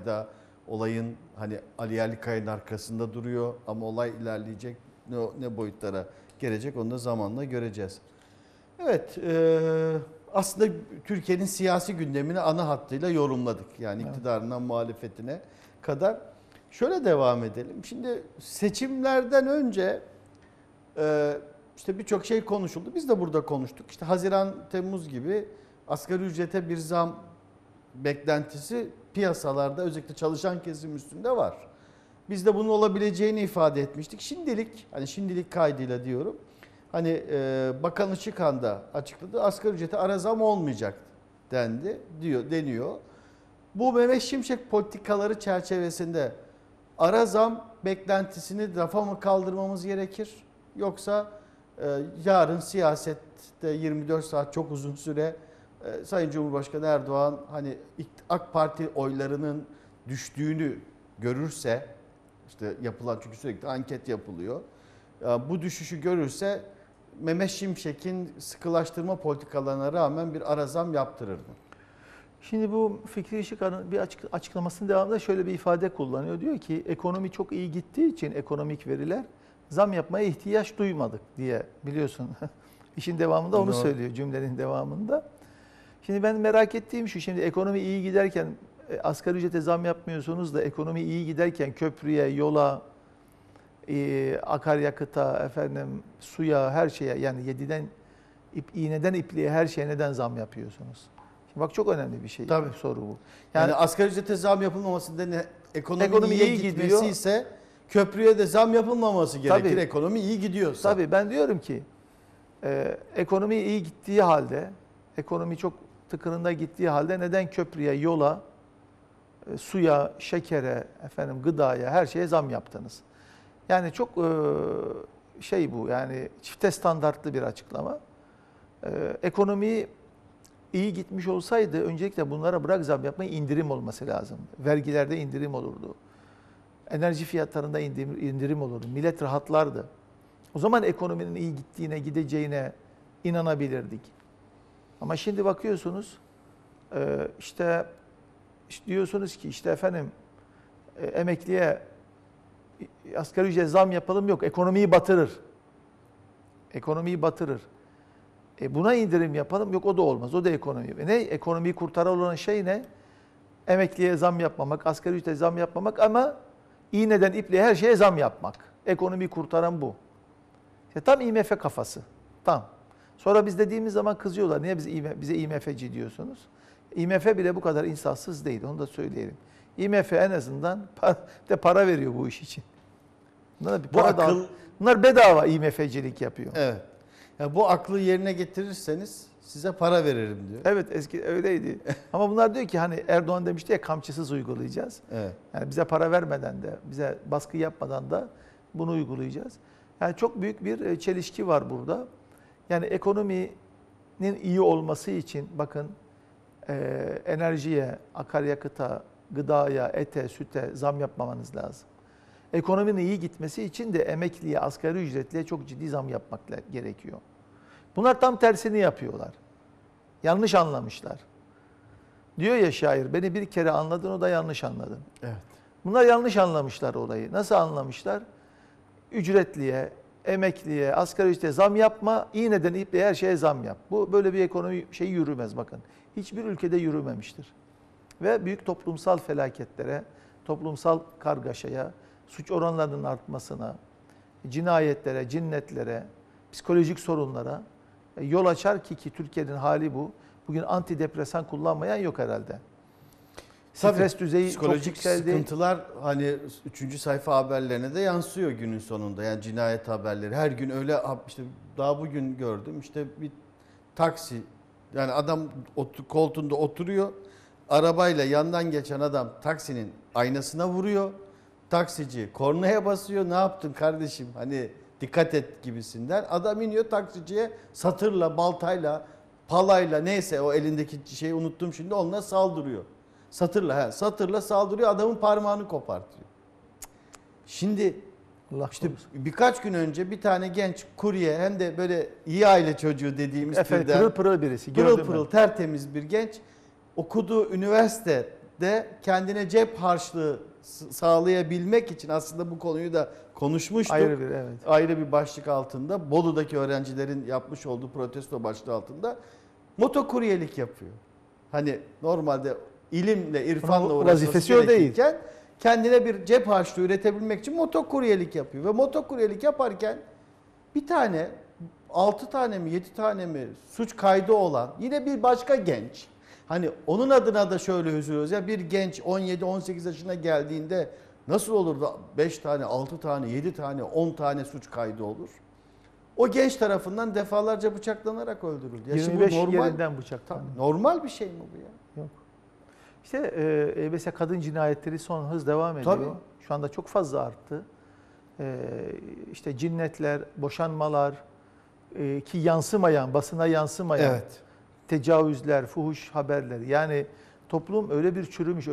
olayın hani Ali Yerlikaya'nın arkasında duruyor ama olay ilerleyecek ne boyutlara gelecek, onu da zamanla göreceğiz. Evet, aslında Türkiye'nin siyasi gündemini ana hattıyla yorumladık. Yani iktidarından muhalefetine kadar. Şöyle devam edelim. Şimdi seçimlerden önce işte birçok şey konuşuldu. Biz de burada konuştuk. İşte Haziran, Temmuz gibi asgari ücrete bir zam beklentisi piyasalarda, özellikle çalışan kesim üstünde var. Biz de bunun olabileceğini ifade etmiştik. Şimdilik kaydıyla diyorum. Hani Bakan Işıkhan da açıkladı. Asgari ücrete ara zam olmayacak deniyor. Bu Mehmet Şimşek politikaları çerçevesinde ara zam beklentisini rafa mı kaldırmamız gerekir? Yoksa yarın siyasette 24 saat çok uzun süre Sayın Cumhurbaşkanı Erdoğan hani AK Parti oylarının düştüğünü görürse, işte yapılan, çünkü sürekli anket yapılıyor. Bu düşüşü görürse Mehmet Şimşek'in sıkılaştırma politikalarına rağmen bir ara zam yaptırır mı? Şimdi bu Fikri Işıkhan'ın bir açıklamasının devamında şöyle bir ifade kullanıyor. Diyor ki ekonomi çok iyi gittiği için ekonomik veriler zam yapmaya ihtiyaç duymadık diye, biliyorsun. İşin devamında onu söylüyor, cümlenin devamında. Şimdi ben merak ettiğim şu, şimdi ekonomi iyi giderken asgari ücrete zam yapmıyorsunuz da ekonomi iyi giderken köprüye, yola, akaryakıta, suya, her şeye, yani iğneden ipliğe her şeye neden zam yapıyorsunuz? Şimdi bak, çok önemli bir şey. Tabii. Soru bu. Yani asgari ücrete zam yapılmaması nedeni ekonomi iyi gitmesi ise köprüye de zam yapılmaması gerekir. Tabii. Ekonomi iyi gidiyorsa. Tabii, ben diyorum ki ekonomi iyi gittiği halde, ekonomi çok tıkırında gittiği halde neden köprüye, yola, suya, şekere, gıdaya, her şeye zam yaptınız? Yani çok bu, yani çifte standartlı bir açıklama. Ekonomi iyi gitmiş olsaydı öncelikle bunlara bırak zam yapmayı, indirim olması lazım. Vergilerde indirim olurdu. Enerji fiyatlarında indirim olurdu. Millet rahatlardı. O zaman ekonominin iyi gideceğine inanabilirdik. Ama şimdi bakıyorsunuz işte diyorsunuz ki emekliye asgari ücret zam yapalım, yok, ekonomiyi batırır. Ekonomiyi batırır. Buna indirim yapalım, yok, o da olmaz. O da ekonomi. Ne? Ekonomiyi kurtaran olan şey ne? Emekliye zam yapmamak, asgari ücrete zam yapmamak ama iğneden ipliğe her şeye zam yapmak. Ekonomiyi kurtaran bu. İşte tam IMF kafası. Tam. Sonra biz dediğimiz zaman kızıyorlar. Niye bize IMF'ci diyorsunuz? IMF bile bu kadar insafsız değil. Onu da söyleyelim. IMF en azından para veriyor bu iş için. Bunlar bedava IMF'cilik yapıyor. Evet. Yani bu aklı yerine getirirseniz size para veririm diyor. Evet, eski öyleydi. Ama bunlar diyor ki, hani Erdoğan demişti ya, kamçısız uygulayacağız. Evet. Yani bize para vermeden de, bize baskı yapmadan da bunu uygulayacağız. Yani çok büyük bir çelişki var burada. Yani ekonominin iyi olması için bakın enerjiye, akaryakıta, gıdaya, ete, süte zam yapmamanız lazım. Ekonominin iyi gitmesi için de emekliye, asgari ücretliye çok ciddi zam yapmak gerekiyor. Bunlar tam tersini yapıyorlar. Yanlış anlamışlar. Diyor ya şair, beni bir kere anladın, o da yanlış anladın. Evet. Bunlar yanlış anlamışlar olayı. Nasıl anlamışlar? Ücretliye, emekliye, asgari ücrete zam yapma, iğneden ipliğe her şeye zam yap. Bu böyle bir ekonomi yürümez bakın. Hiçbir ülkede yürümemiştir. Ve büyük toplumsal felaketlere, toplumsal kargaşaya, suç oranlarının artmasına, cinayetlere, cinnetlere, psikolojik sorunlara yol açar ki Türkiye'nin hali bu. Bugün antidepresan kullanmayan yok herhalde. Stres düzeyi psikolojik çok yükseldi. Sıkıntılar hani 3. sayfa haberlerine de yansıyor günün sonunda. Yani cinayet haberleri her gün öyle, işte daha bugün gördüm, işte bir taksi, yani adam koltuğunda oturuyor. Arabayla yandan geçen adam taksinin aynasına vuruyor. Taksici kornaya basıyor. Ne yaptın kardeşim? Hani dikkat et gibisinden. Adam iniyor, taksiciye satırla, baltayla, palayla, neyse o elindeki şeyi unuttum şimdi, onunla saldırıyor. Satırla saldırıyor, adamın parmağını kopartıyor. Şimdi işte birkaç gün önce bir tane genç kurye, hem de böyle iyi aile çocuğu dediğimiz türden, pırıl pırıl birisi. Pırıl pırıl tertemiz bir genç, okuduğu üniversitede kendine cep harçlığı sağlayabilmek için aslında bu konuyu da konuşmuştuk. Evet. Ayrı bir başlık altında Bolu'daki öğrencilerin yapmış olduğu protesto başlığı altında motokuryelik yapıyor. Hani normalde ilimle, irfanla Bunun uğraşması vazifesi o değil. gerekirken kendine bir cep harçlığı üretebilmek için motokuryelik yapıyor. Ve motokuryelik yaparken bir tane, 6 tane mi 7 tane mi suç kaydı olan yine bir başka genç. Hani onun adına da şöyle üzülüyoruz ya, bir genç 17-18 yaşına geldiğinde nasıl olur da 5 tane, 6 tane, 7 tane, 10 tane suç kaydı olur? O genç tarafından defalarca bıçaklanarak öldürüldü. Ya 25 bu normal, yerinden bıçaklandı. normal bir şey mi bu ya? Yok. İşte mesela kadın cinayetleri son hız devam ediyor. Tabii. Şu anda çok fazla arttı. İşte cinnetler, boşanmalar ki yansımayan, basına yansımayan Evet. tecavüzler, fuhuş haberleri. Yani toplum öyle bir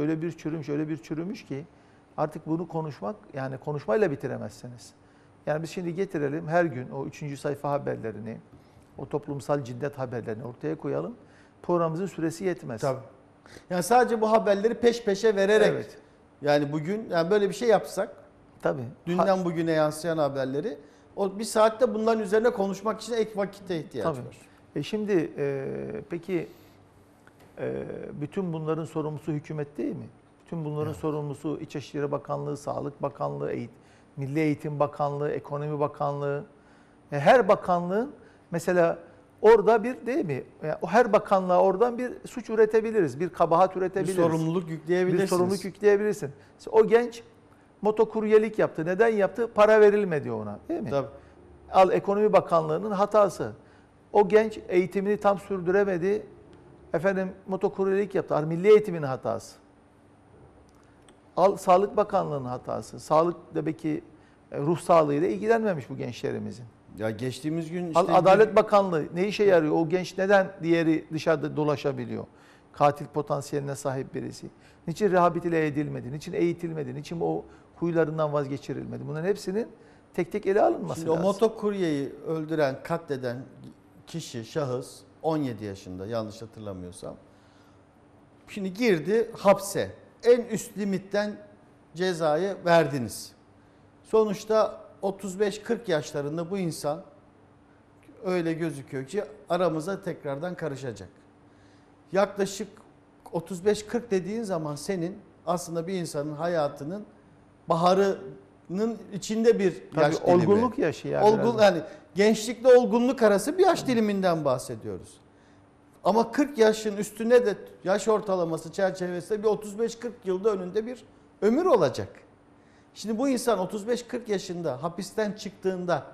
çürümüş ki artık bunu konuşmak, yani konuşmayla bitiremezsiniz. Yani biz şimdi getirelim her gün o 3. sayfa haberlerini, o toplumsal cinnet haberlerini ortaya koyalım. Programımızın süresi yetmez. Tabii. Yani sadece bu haberleri peş peşe vererek, Evet. yani bugün yani böyle bir şey yapsak, Tabii. dünden bugüne yansıyan haberleri, o bir saatte bunların üzerine konuşmak için ek vakite ihtiyaç Tabii. var. Şimdi peki bütün bunların sorumlusu hükümet değil mi? Bütün bunların sorumlusu İçişleri Bakanlığı, Sağlık Bakanlığı, Milli Eğitim Bakanlığı, Ekonomi Bakanlığı. Her bakanlığın mesela orada bir değil mi? O her bakanlığa oradan bir suç üretebiliriz, bir kabahat Bir üretebiliriz. sorumluluk yükleyebilirsiniz. Bir sorumluluk yükleyebilirsin. O genç motokuryelik yaptı. Neden yaptı? Para verilmedi ona, değil mi? Tabii. Al, Ekonomi Bakanlığı'nın hatası. O genç eğitimini tam sürdüremedi. Efendim motokuryelik yaptı. Milli Eğitim'in hatası. Al, Sağlık Bakanlığı'nın hatası. Sağlık demek ki ruh sağlığıyla ilgilenmemiş bu gençlerimizin. Ya geçtiğimiz gün işte Adalet Bakanlığı ne işe yarıyor? O genç neden diğeri dışarıda dolaşabiliyor? Katil potansiyeline sahip birisi. Niçin rehabilite edilmedi? Niçin eğitilmedi? Niçin o huylarından vazgeçirilmedi? Bunların hepsinin tek tek ele alınması şimdi lazım. o motokuryeyi öldüren, katleden kişi, şahıs 17 yaşında yanlış hatırlamıyorsam. Şimdi girdi hapse. En üst limitten cezayı verdiniz. Sonuçta 35-40 yaşlarında bu insan öyle gözüküyor ki aramıza tekrardan karışacak. Yaklaşık 35-40 dediğin zaman senin aslında bir insanın hayatının baharının içinde bir yaş Tabii, dilimi. olgunluk yaşı yani. Yani gençlikle olgunluk arası bir yaş diliminden bahsediyoruz. Ama 40 yaşın üstüne de yaş ortalaması çerçevesinde bir 35-40 yılda önünde bir ömür olacak. Şimdi bu insan 35-40 yaşında hapisten çıktığında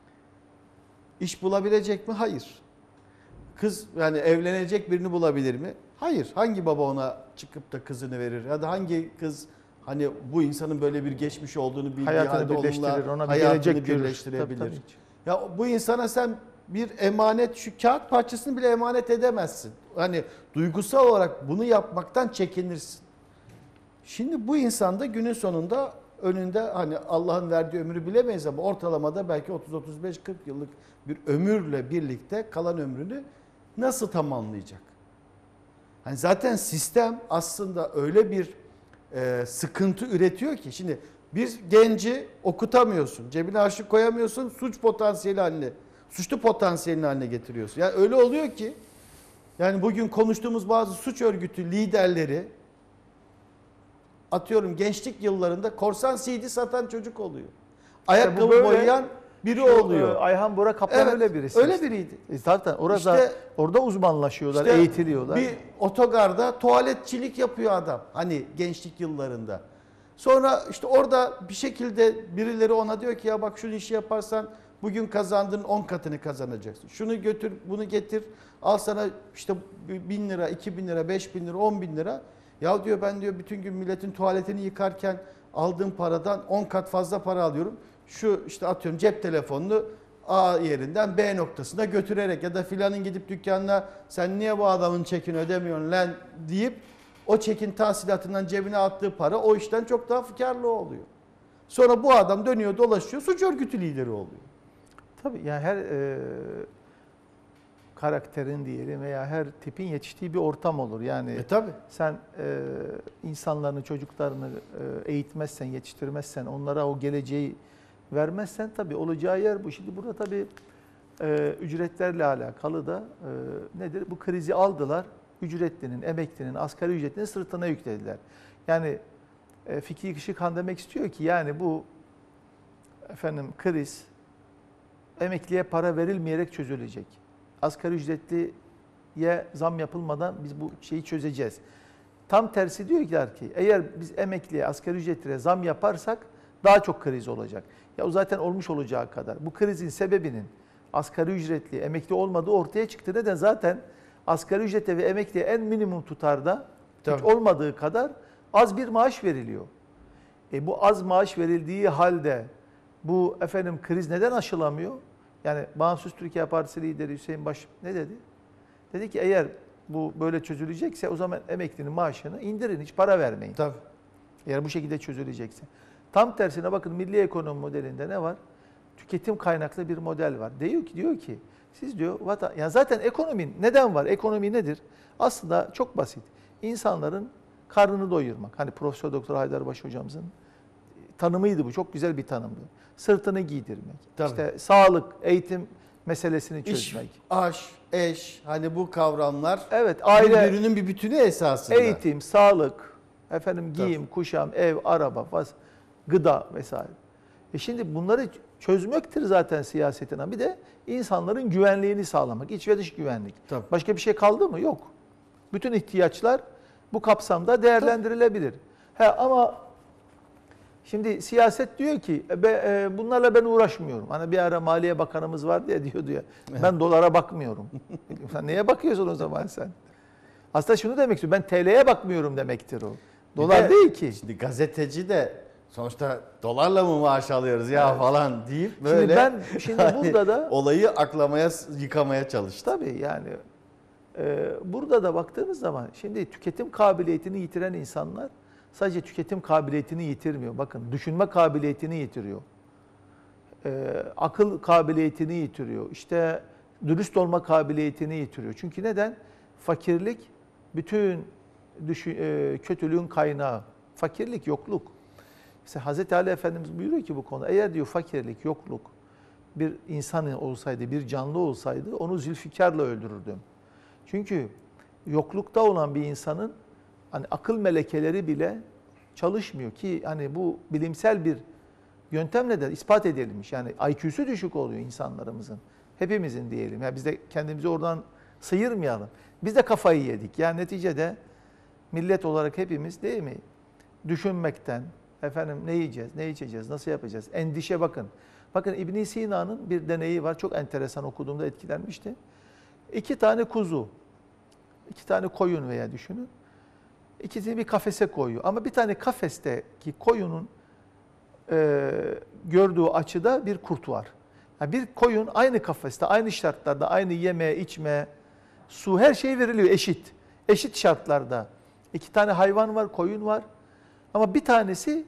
iş bulabilecek mi? Hayır. Kız yani evlenecek birini bulabilir mi? Hayır. Hangi baba ona çıkıp da kızını verir? Ya da hangi kız hani bu insanın böyle bir geçmiş olduğunu bildiği Hayatını halde birleştirir, onunla ona bir hayatını gelecek görür. birleştirebilir. Tabii. Ya bu insana sen bir emanet, şu kağıt parçasını bile emanet edemezsin. Hani duygusal olarak bunu yapmaktan çekinirsin. Şimdi bu insan da günün sonunda önünde hani Allah'ın verdiği ömrü bilemeyiz ama ortalamada belki 30-35-40 yıllık bir ömürle birlikte kalan ömrünü nasıl tamamlayacak? Hani zaten sistem aslında öyle bir sıkıntı üretiyor ki şimdi bir genci okutamıyorsun, cebine harçlık koyamıyorsun, suçlu potansiyelini haline getiriyorsun. Yani öyle oluyor ki yani bugün konuştuğumuz bazı suç örgütü liderleri atıyorum gençlik yıllarında korsan CD satan çocuk oluyor. Ayakkabı böyle, boyayan biri oluyor. Ayhan Bora Kaplan Evet, öyle birisi. öyle biriydi. Zaten orada İşte- orada uzmanlaşıyorlar, İşte eğitiliyorlar. bir otogarda tuvaletçilik yapıyor adam. Hani gençlik yıllarında. Sonra işte orada bir şekilde birileri ona diyor ki ya bak şunu işi yaparsan bugün kazandığın 10 katını kazanacaksın. Şunu götür, bunu getir. Al sana işte 1.000 lira, 2.000 lira, 5.000 lira, 10.000 lira. Ya diyor ben diyor bütün gün milletin tuvaletini yıkarken aldığım paradan 10 kat fazla para alıyorum. Şu işte atıyorum cep telefonunu A yerinden B noktasına götürerek ya da filanın gidip dükkanına sen niye bu adamın çekini ödemiyorsun lan deyip o çekin tahsilatından cebine attığı para o işten çok daha karlı oluyor. Sonra bu adam dönüyor dolaşıyor suç örgütü lideri oluyor. Tabii yani her karakterin diyelim veya her tipin yetiştiği bir ortam olur. Yani Tabii. sen insanlarını, çocuklarını eğitmezsen, yetiştirmezsen, onlara o geleceği vermezsen tabii olacağı yer bu. Şimdi burada tabii ücretlerle alakalı da nedir? Bu krizi aldılar. Ücretlinin, emeklinin, asgari ücretlinin sırtına yüklediler. Yani Fikri Kışıkhan demek istiyor ki yani bu kriz emekliye para verilmeyerek çözülecek. Asgari ücretliye zam yapılmadan biz bu şeyi çözeceğiz. Tam tersi diyorlar ki eğer biz emekliye, asgari ücretliye zam yaparsak daha çok kriz olacak. Ya o zaten olmuş olacağı kadar. Bu krizin sebebinin asgari ücretli, emekli olmadığı ortaya çıktı. Neden? Zaten asgari ücrete ve emekliye en minimum tutarda hiç olmadığı kadar az bir maaş veriliyor. Bu az maaş verildiği halde bu kriz neden aşılamıyor? Yani Bağımsız Türkiye Partisi lideri Hüseyin Baş ne dedi? Dedi ki eğer bu böyle çözülecekse o zaman emeklinin maaşını indirin, hiç para vermeyin. Tabii. Eğer bu şekilde çözülecekse. Tam tersine bakın milli ekonomi modelinde ne var? Tüketim kaynaklı bir model var. Diyor ki siz diyor ya zaten ekonomi neden var? Ekonomi nedir? Aslında çok basit. İnsanların karnını doyurmak. Hani Profesör Doktor Haydarbaş hocamızın tanımıydı bu. Çok güzel bir tanımdı. Sırtını giydirmek. Tabii. İşte sağlık, eğitim meselesini çözmek. İş, aş, eş, hani bu kavramlar Evet, aile, birbirinin bir bütünü esasında. eğitim, sağlık, giyim, kuşam, ev, araba, gıda vesaire. Şimdi bunları çözmektir zaten siyasetin. Bir de insanların güvenliğini sağlamak, iç ve dış güvenlik. Tabii. Başka bir şey kaldı mı? Yok. Bütün ihtiyaçlar bu kapsamda değerlendirilebilir. Ama şimdi siyaset diyor ki bunlarla ben uğraşmıyorum. Hani bir ara Maliye Bakanımız vardı ya diyordu ya. Ben dolara bakmıyorum. Sen neye bakıyorsun o zaman sen? Aslında şunu demek istiyor. Ben TL'ye bakmıyorum demektir o. Dolar değil ki. Şimdi gazeteci de sonuçta dolarla mı maaş alıyoruz ya falan deyip böyle Şimdi burada da olayı aklamaya, yıkamaya çalıştı. Tabii yani burada da baktığınız zaman şimdi tüketim kabiliyetini yitiren insanlar sadece tüketim kabiliyetini yitirmiyor. Bakın düşünme kabiliyetini yitiriyor. Akıl kabiliyetini yitiriyor. İşte dürüst olma kabiliyetini yitiriyor. Çünkü neden? Fakirlik bütün kötülüğün kaynağı. Fakirlik, yokluk. Mesela Hazreti Ali Efendimiz buyuruyor ki bu konuda eğer diyor fakirlik, yokluk bir insan olsaydı, bir canlı olsaydı onu Zülfikar'la öldürürdüm. Çünkü yoklukta olan bir insanın hani akıl melekeleri bile çalışmıyor ki hani bu bilimsel bir yöntemle de ispat edilmiş. Yani IQ'su düşük oluyor insanlarımızın. Hepimizin diyelim. Yani biz de kendimizi oradan sıyırmayalım. Biz de kafayı yedik. Yani neticede millet olarak hepimiz değil mi? Düşünmekten, ne yiyeceğiz, ne içeceğiz, nasıl yapacağız? Endişe bakın. Bakın İbn Sina'nın bir deneyi var. Çok enteresan okuduğumda etkilenmişti. 2 tane kuzu, 2 tane koyun veya düşünün. İkisini bir kafese koyuyor. Ama bir tane kafesteki koyunun gördüğü açıda bir kurt var. Yani bir koyun aynı kafeste, aynı şartlarda, aynı yeme, içme, su her şey veriliyor eşit. Eşit şartlarda. 2 tane hayvan var, koyun var. Ama bir tanesinin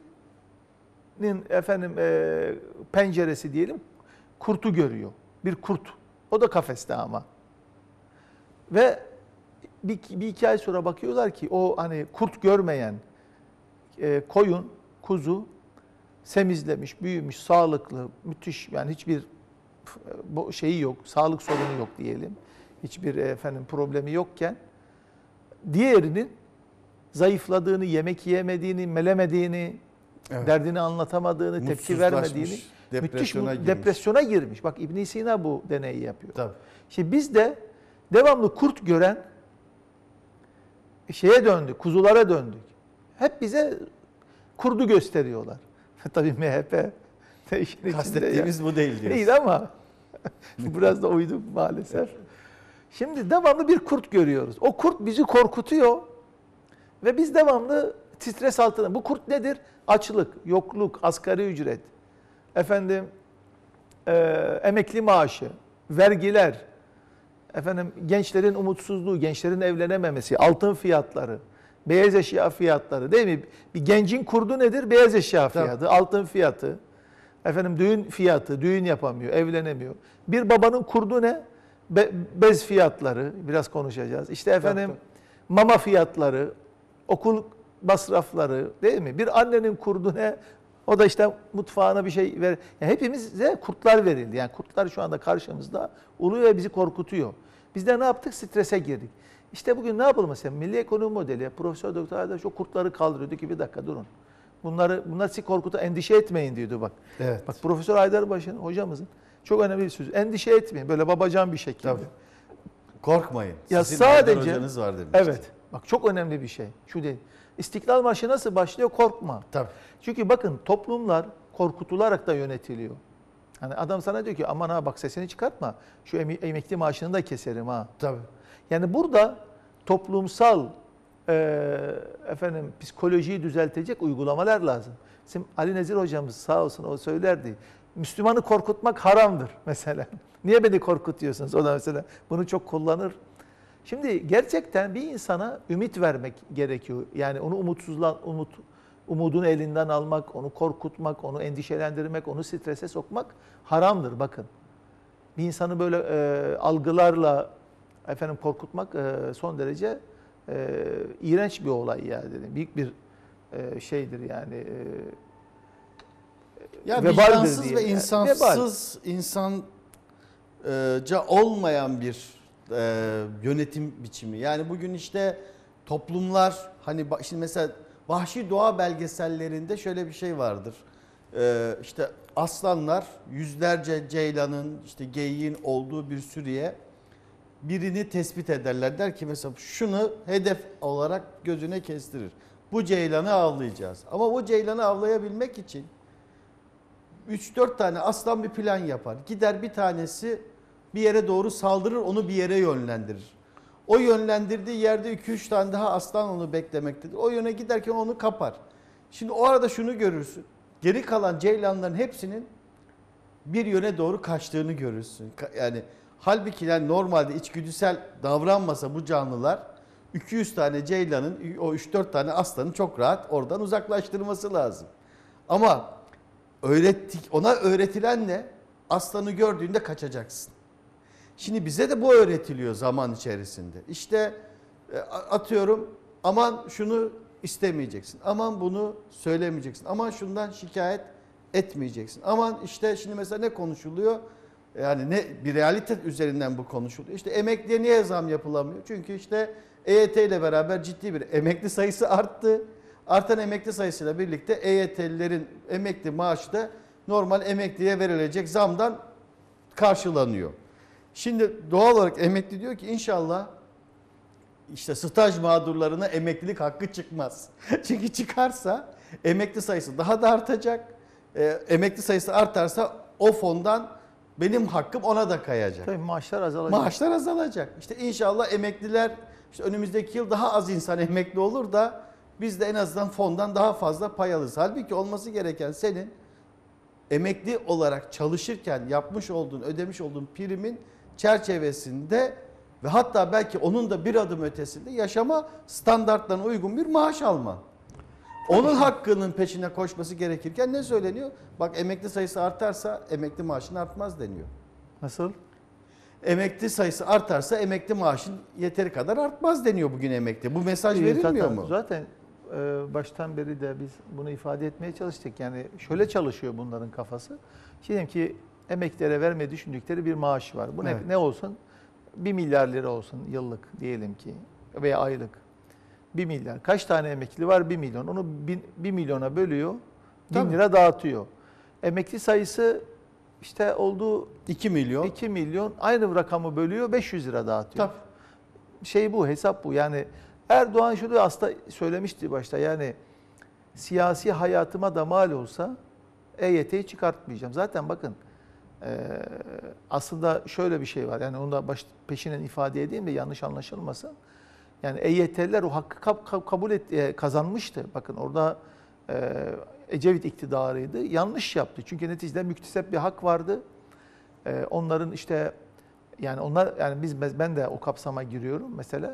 penceresi diyelim kurtu görüyor. Bir kurt. O da kafeste ama. Ve bir 2 ay sonra bakıyorlar ki o hani kurt görmeyen koyun, kuzu semizlemiş, büyümüş, sağlıklı, müthiş yani hiçbir şeyi yok, sağlık sorunu yok diyelim. Hiçbir problemi yokken diğerinin zayıfladığını, yemek yiyemediğini, melemediğini, derdini anlatamadığını, tepki vermediğini, depresyona girmiş. Bak İbn Sina bu deneyi yapıyor. Tabii. Şimdi biz de devamlı kurt gören şeye döndük, kuzulara döndük. Hep bize kurdu gösteriyorlar. Tabii MHP kastettiğimiz bu değil diyoruz. Değil ama biraz da uydum maalesef. Şimdi devamlı bir kurt görüyoruz. O kurt bizi korkutuyor ve biz devamlı stres altında. Bu kurt nedir? Açlık, yokluk, asgari ücret, emekli maaşı, vergiler, gençlerin umutsuzluğu, gençlerin evlenememesi, altın fiyatları, beyaz eşya fiyatları değil mi? Bir gencin kurdu nedir? Beyaz eşya fiyatı, altın fiyatı, düğün fiyatı, düğün yapamıyor, evlenemiyor. Bir babanın kurdu ne? bez fiyatları biraz konuşacağız. İşte efendim mama fiyatları, okul masrafları değil mi? Bir annenin kurdu ne? O da işte mutfağına bir şey ver. Yani hepimize kurtlar verildi. Yani kurtlar şu anda karşımızda uluyor ve bizi korkutuyor. Biz de ne yaptık? Strese girdik. İşte bugün ne yapalım mesela? Milli Ekonomi Modeli, Profesör Doktor Erdem o kurtları kaldırıyordu ki bir dakika durun. Bunlar sizi endişe etmeyin diyordu bak. Evet. Bak Profesör Aydarbaş'ın hocamızın çok önemli bir sözü. Endişe etmeyin böyle babacan bir şekilde. Tabii. Korkmayın. Ya Sizin sadece hocanız var demişti. evet. Bak çok önemli bir şey. Şu değil. İstiklal Marşı nasıl başlıyor? Korkma. Tabii. Çünkü bakın toplumlar korkutularak da yönetiliyor. Hani adam sana diyor ki aman ha bak sesini çıkartma. Şu emekli maaşını da keserim ha. Tabii. Yani burada toplumsal psikolojiyi düzeltecek uygulamalar lazım. Bizim Ali Nezir hocamız sağ olsun o söylerdi. Müslümanı korkutmak haramdır mesela. Niye beni korkutuyorsunuz? O da mesela bunu çok kullanır. Şimdi gerçekten bir insana ümit vermek gerekiyor. Yani onu umudunu elinden almak, onu korkutmak, onu endişelendirmek, onu strese sokmak haramdır bakın. Bir insanı böyle algılarla korkutmak son derece iğrenç bir olay ya dedim. Büyük bir şeydir yani. Ya Vebaldir vicdansız diye. ve Yani. insansız, insanca olmayan bir yönetim biçimi. Yani bugün işte toplumlar hani şimdi mesela vahşi doğa belgesellerinde şöyle bir şey vardır. İşte aslanlar yüzlerce ceylanın işte geyiğin olduğu bir sürüye birini tespit ederler. Der ki mesela şunu hedef olarak gözüne kestirir. Bu ceylanı avlayacağız. Ama bu ceylanı avlayabilmek için 3-4 tane aslan bir plan yapar. Gider bir tanesi bir yere doğru saldırır, onu bir yere yönlendirir. O yönlendirdiği yerde 2-3 tane daha aslan onu beklemektedir. O yöne giderken onu kapar. Şimdi o arada şunu görürsün. Geri kalan ceylanların hepsinin bir yöne doğru kaçtığını görürsün. Yani halbuki yani normalde içgüdüsel davranmasa bu canlılar 200 tane ceylanın o 3-4 tane aslanı çok rahat oradan uzaklaştırması lazım. Ama ona öğretilen ne? Aslanı gördüğünde kaçacaksın. Şimdi bize de bu öğretiliyor zaman içerisinde. İşte atıyorum aman şunu istemeyeceksin. Aman bunu söylemeyeceksin. Aman şundan şikayet etmeyeceksin. Aman işte şimdi mesela ne konuşuluyor? Yani ne bir realite üzerinden bu konuşuluyor. İşte emekliye niye zam yapılamıyor? Çünkü işte EYT ile beraber ciddi bir emekli sayısı arttı. Artan emekli sayısıyla birlikte EYT'lilerin emekli maaşı da normal emekliye verilecek zamdan karşılanıyor. Şimdi doğal olarak emekli diyor ki inşallah işte staj mağdurlarına emeklilik hakkı çıkmaz. Çünkü çıkarsa emekli sayısı daha da artacak. Emekli sayısı artarsa o fondan benim hakkım ona da kayacak. Tabii maaşlar azalacak. Maaşlar azalacak. İşte inşallah emekliler işte önümüzdeki yıl daha az insan emekli olur da biz de en azından fondan daha fazla pay alırız. Halbuki olması gereken senin emekli olarak çalışırken yapmış olduğun, ödemiş olduğun primin çerçevesinde ve hatta belki onun da bir adım ötesinde yaşama standartlarına uygun bir maaş alman. Onun hakkının peşine koşması gerekirken ne söyleniyor? Bak emekli sayısı artarsa emekli maaşın artmaz deniyor. Nasıl? Emekli sayısı artarsa emekli maaşın yeteri kadar artmaz deniyor bugün emekli. Bu mesaj verilmiyor mu? Zaten baştan beri de biz bunu ifade etmeye çalıştık. Yani şöyle çalışıyor bunların kafası. Diyelim ki emeklilere vermeyi düşündükleri bir maaş var. Bu Evet. ne olsun? 1 milyar lira olsun yıllık diyelim ki veya aylık. 1 milyar. Kaç tane emekli var? 1 milyon. Onu 1 milyona bölüyor. 1000 Tabii. lira dağıtıyor. Emekli sayısı işte olduğu 2 milyon. 2 milyon aynı rakamı bölüyor 500 lira dağıtıyor. Tabii. Bu hesap bu. Yani Erdoğan şunu aslında söylemişti başta yani siyasi hayatıma da mal olsa EYT'yi çıkartmayacağım. Zaten bakın aslında şöyle bir şey var yani onu da peşinen ifade edeyim de yanlış anlaşılmasın. Yani EYT'liler o hakkı kazanmıştı. Bakın orada Ecevit iktidarıydı. Yanlış yaptı. Çünkü neticede müktesep bir hak vardı. Onların işte yani ben de o kapsama giriyorum mesela.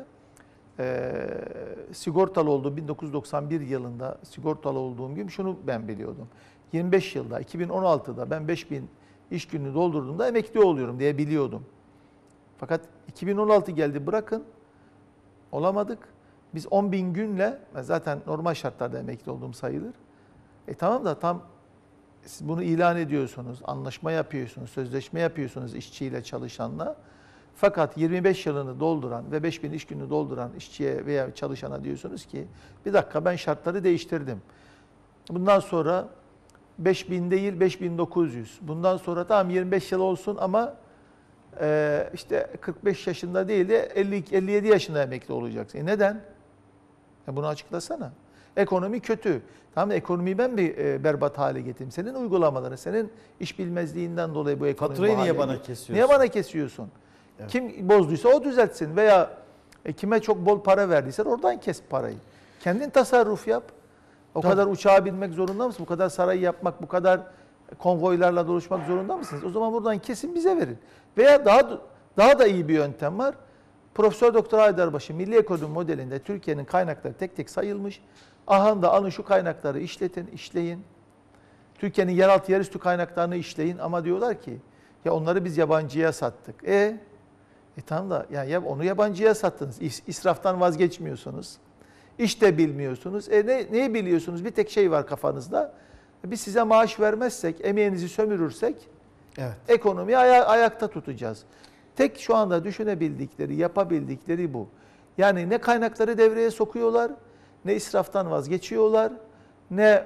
Sigortalı olduğum 1991 yılında sigortalı olduğum gün şunu ben biliyordum. 25 yılda 2016'da ben 5000 iş gününü doldurduğumda emekli oluyorum diye biliyordum. Fakat 2016 geldi, bırakın, olamadık. Biz 10.000 günle, zaten normal şartlarda emekli olduğum sayılır. Tamam da tam siz bunu ilan ediyorsunuz, anlaşma yapıyorsunuz, sözleşme yapıyorsunuz işçiyle, çalışanla. Fakat 25 yılını dolduran ve 5.000 iş gününü dolduran işçiye veya çalışana diyorsunuz ki bir dakika, ben şartları değiştirdim. Bundan sonra 5.000 değil 5.900. Bundan sonra tamam 25 yıl olsun ama işte 45 yaşında değil de 57 yaşında emekli olacaksın. Neden? Bunu açıklasana. Ekonomi kötü. Tamam, ekonomiyi ben bir berbat hale getireyim. Senin uygulamaların, senin iş bilmezliğinden dolayı bu ekonomi faturayı bu hale niye bana geliyor. kesiyorsun? Niye bana kesiyorsun? Evet. Kim bozduysa o düzeltsin veya kime çok bol para verdiysen oradan kes parayı. Kendin tasarruf yap. O Tabii. kadar uçağa binmek zorunda mısın? Bu kadar sarayı yapmak, bu kadar konvoylarla dolaşmak zorunda mısınız? O zaman buradan kesin bize verin. Veya daha da iyi bir yöntem var. Profesör Doktor Haydarbaşı Milli Ekonomi modelinde Türkiye'nin kaynakları tek tek sayılmış. Ahanda alın şu kaynakları işletin, işleyin. Türkiye'nin yeraltı yerüstü kaynaklarını işleyin ama diyorlar ki ya onları biz yabancıya sattık. Tamam da ya onu yabancıya sattınız. İsraftan vazgeçmiyorsunuz. İş de bilmiyorsunuz. Neyi biliyorsunuz? Bir tek şey var kafanızda. Biz size maaş vermezsek, emeğinizi sömürürsek Evet. ekonomiyi ayakta tutacağız. Tek şu anda düşünebildikleri, yapabildikleri bu. Yani ne kaynakları devreye sokuyorlar, ne israftan vazgeçiyorlar, ne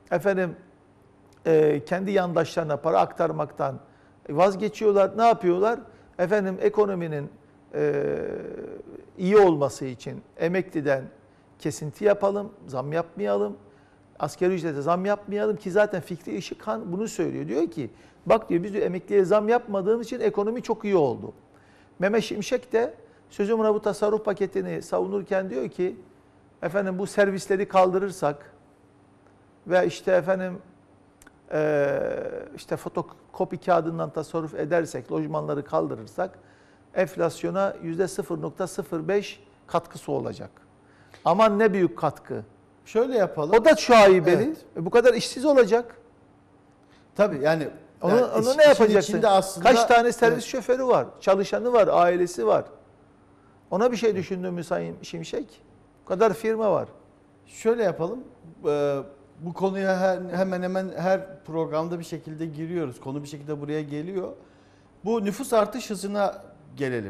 kendi yandaşlarına para aktarmaktan vazgeçiyorlar. Ne yapıyorlar? Ekonominin iyi olması için emekliden kesinti yapalım, zam yapmayalım. Asgari ücrete zam yapmayalım ki zaten Fikri Işıkhan bunu söylüyor. Diyor ki bak diyor, biz diyor, emekliye zam yapmadığımız için ekonomi çok iyi oldu. Mehmet Şimşek de sözüm ona bu tasarruf paketini savunurken diyor ki bu servisleri kaldırırsak ve işte fotokopi kağıdından tasarruf edersek, lojmanları kaldırırsak enflasyona %0.05 katkısı olacak. Aman ne büyük katkı. Şöyle yapalım. O da şaibeli. Evet. Bu kadar işsiz olacak. Tabii yani Onu işin ne yapacaksın? içinde aslında, Kaç tane servis şoförü var, çalışanı var, ailesi var. Ona bir şey düşündün mü Sayın Şimşek? Bu kadar firma var. Şöyle yapalım. Bu konuya hemen hemen her programda bir şekilde giriyoruz. Konu bir şekilde buraya geliyor. Bu nüfus artış hızına gelelim.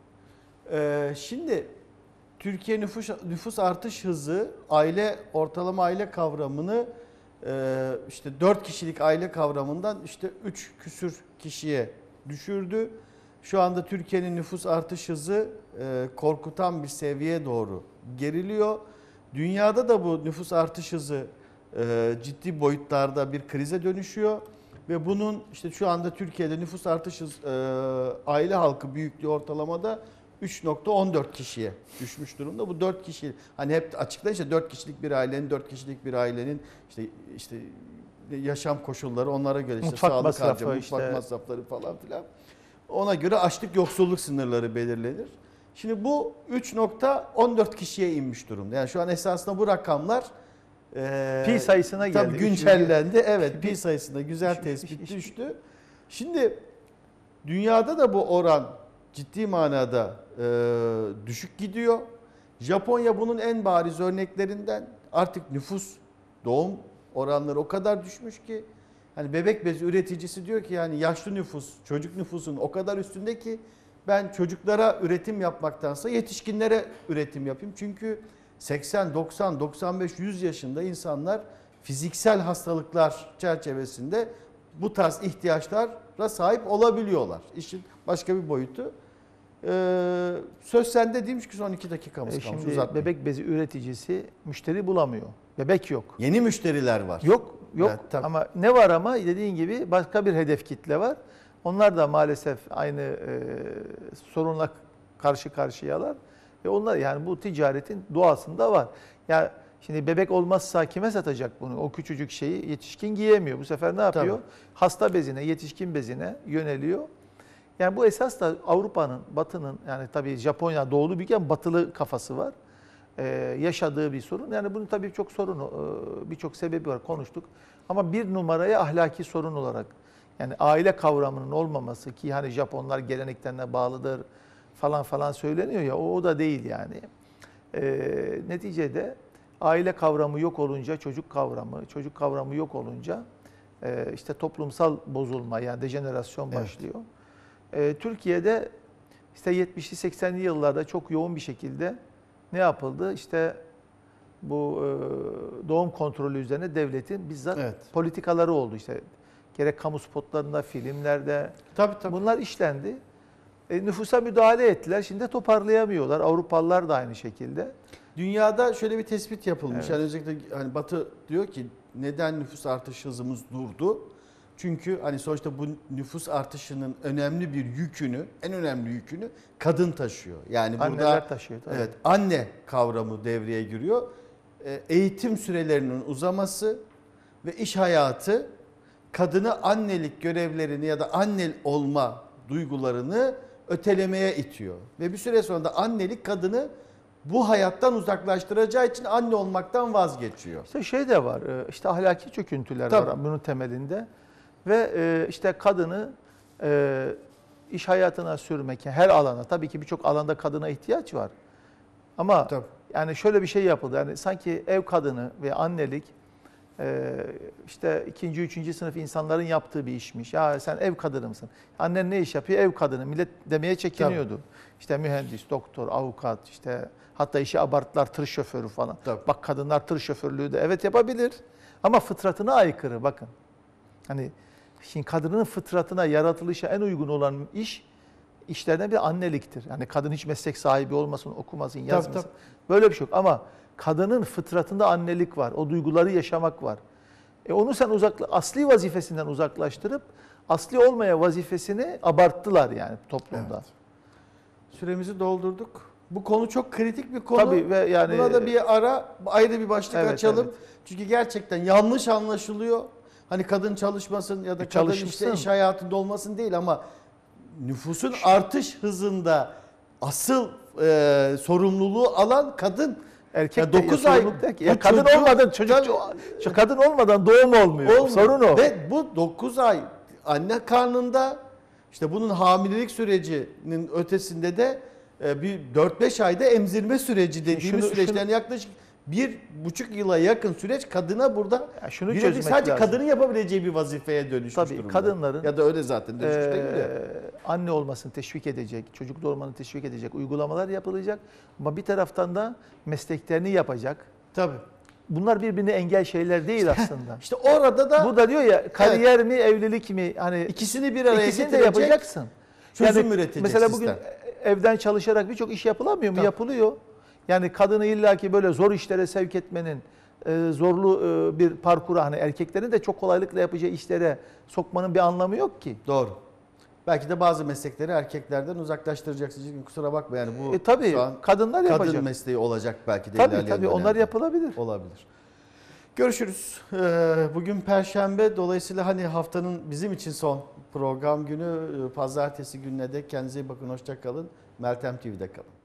Şimdi Türkiye nüfus artış hızı ortalama aile kavramını işte 4 kişilik aile kavramından işte 3 küsür kişiye düşürdü. Şu anda Türkiye'nin nüfus artış hızı korkutan bir seviyeye doğru geriliyor. Dünyada da bu nüfus artış hızı ciddi boyutlarda bir krize dönüşüyor ve bunun işte şu anda Türkiye'de nüfus artış aile halkı büyüklüğü ortalamada 3.14 kişiye düşmüş durumda. Bu 4 kişi, hani hep açıklayın işte 4 kişilik bir ailenin işte yaşam koşulları onlara göre işte Mutfak sağlık masrafı, harcama, mutfak masrafları falan filan. Ona göre açlık yoksulluk sınırları belirlenir. Şimdi bu 3.14 kişiye inmiş durumda. Yani şu an esasında bu rakamlar Pi sayısına geldi. tabii güncellendi. Evet, pi sayısında güzel tespit düştü. Şimdi dünyada da bu oran ciddi manada düşük gidiyor. Japonya bunun en bariz örneklerinden. Artık doğum oranları o kadar düşmüş ki hani bebek bezi üreticisi diyor ki yani yaşlı nüfus, çocuk nüfusun o kadar üstünde ki ben çocuklara üretim yapmaktansa yetişkinlere üretim yapayım. Çünkü 80, 90, 95, 100 yaşında insanlar fiziksel hastalıklar çerçevesinde bu tarz ihtiyaçlara sahip olabiliyorlar. İşin başka bir boyutu. Söz sende değilmiş ki son 2 dakikamız kalmış. Şimdi Uzatmayın. bebek bezi üreticisi müşteri bulamıyor. Bebek yok. Yeni müşteriler var. Yok. Evet, tabii. Ama ne var ama dediğin gibi başka bir hedef kitle var. Onlar da maalesef aynı sorunla karşı karşıyalar. Ve onlar yani bu ticaretin doğasında var. Ya şimdi bebek olmazsa kime satacak bunu? O küçücük şeyi yetişkin giyemiyor. Bu sefer ne yapıyor? Tabii. Hasta bezine, yetişkin bezine yöneliyor. Yani bu esas da Avrupa'nın, Batı'nın yani tabii Japonya doğulu büyükken batılı kafası var. Yaşadığı bir sorun. Yani bunun tabii çok sorunu, birçok sebebi var, konuştuk. Ama bir numaraya ahlaki sorun olarak yani aile kavramının olmaması ki hani Japonlar geleneklerine bağlıdır. falan falan söyleniyor ya, o da değil yani. Neticede aile kavramı yok olunca çocuk kavramı yok olunca işte toplumsal bozulma, yani dejenerasyon başlıyor. Türkiye'de işte 70'li 80'li yıllarda çok yoğun bir şekilde ne yapıldı? İşte bu doğum kontrolü üzerine devletin bizzat politikaları oldu. İşte gerek kamu spotlarında, filmlerde Tabii. bunlar işlendi. Nüfusa müdahale ettiler. Şimdi toparlayamıyorlar. Avrupalılar da aynı şekilde. Dünyada şöyle bir tespit yapılmış. Evet. Yani özellikle hani Batı diyor ki neden nüfus artış hızımız durdu? Çünkü hani sonuçta bu nüfus artışının önemli bir yükünü, en önemli yükünü kadın taşıyor. Yani Anneler burada taşıyor. Tabii. evet, anne kavramı devreye giriyor. Eğitim sürelerinin uzaması ve iş hayatı kadını annelik görevlerini ya da anne olma duygularını ötelemeye itiyor. Ve bir süre sonra da annelik kadını bu hayattan uzaklaştıracağı için anne olmaktan vazgeçiyor. İşte şey de var, işte ahlaki çöküntüler Tabii. var bunun temelinde. Ve işte kadını iş hayatına sürmek, her alana, tabii ki birçok alanda kadına ihtiyaç var. Ama Tabii. yani şöyle bir şey yapıldı, yani sanki ev kadını ve annelik işte 2. 3. sınıf insanların yaptığı bir işmiş. Ya sen ev kadını mısın? Annen ne iş yapıyor? Ev kadını. Millet demeye çekiniyordu. Tabii. İşte mühendis, doktor, avukat, işte hatta işi abarttılar, tır şoförü falan. Tabii. Bak kadınlar tır şoförlüğü de evet yapabilir ama fıtratına aykırı, bakın. Hani şimdi kadının fıtratına, yaratılışa en uygun olan işlerden bir anneliktir. Yani kadın hiç meslek sahibi olmasın, okumasın, yazmasın. Tabii. Böyle bir şey yok. Ama kadının fıtratında annelik var. O duyguları yaşamak var. Onu sen asli vazifesinden uzaklaştırıp asli olmaya vazifesini abarttılar yani toplumda. Evet. Süremizi doldurduk. Bu konu çok kritik bir konu. Tabii ve yani buna da bir ayrı bir başlık açalım. Evet. Çünkü gerçekten yanlış anlaşılıyor. Hani kadın çalışmasın ya da kadın işte iş hayatında olmasın değil ama nüfusun artış hızında asıl sorumluluğu alan kadın. Erkek 9 ay kadın olmadan kadın olmadan doğum olmuyor. Sorun o. Ve bu 9 ay anne karnında, işte bunun hamilelik sürecinin ötesinde de bir 4-5 ayda emzirme süreci dediğimiz süreçlerin yaklaşık 1,5 yıla yakın süreç kadına burada sadece lazım. kadının yapabileceği bir vazifeye dönüşmüş durumda. Kadınların ya da öyle zaten dönüşmüşte gidiyor. Anne olmasını teşvik edecek, çocuk doğurmanı teşvik edecek uygulamalar yapılacak. Ama bir taraftan da mesleklerini yapacak. Tabii. Bunlar birbirine engel şeyler değil aslında. İşte orada da burada diyor ya, kariyer mi, evlilik mi, hani ikisini bir araya ikisini de yapacaksın. Çözüm üretecek mesela sistem. bugün evden çalışarak birçok iş yapılamıyor mu? Tabii. Yapılıyor. Yani kadını illaki böyle zor işlere sevk etmenin, zorlu bir parkura, hani erkeklerin de çok kolaylıkla yapacağı işlere sokmanın bir anlamı yok ki. Doğru. Belki de bazı meslekleri erkeklerden uzaklaştıracaksın. Çünkü kusura bakma yani bu tabii şu an kadınlar yapacak. kadın mesleği olacak belki de. Tabii onlar yapılabilir. Olabilir. Görüşürüz. Bugün Perşembe, dolayısıyla hani haftanın bizim için son program günü. Pazartesi gününe dek kendinize iyi bakın, hoşça kalın. Meltem TV'de kalın.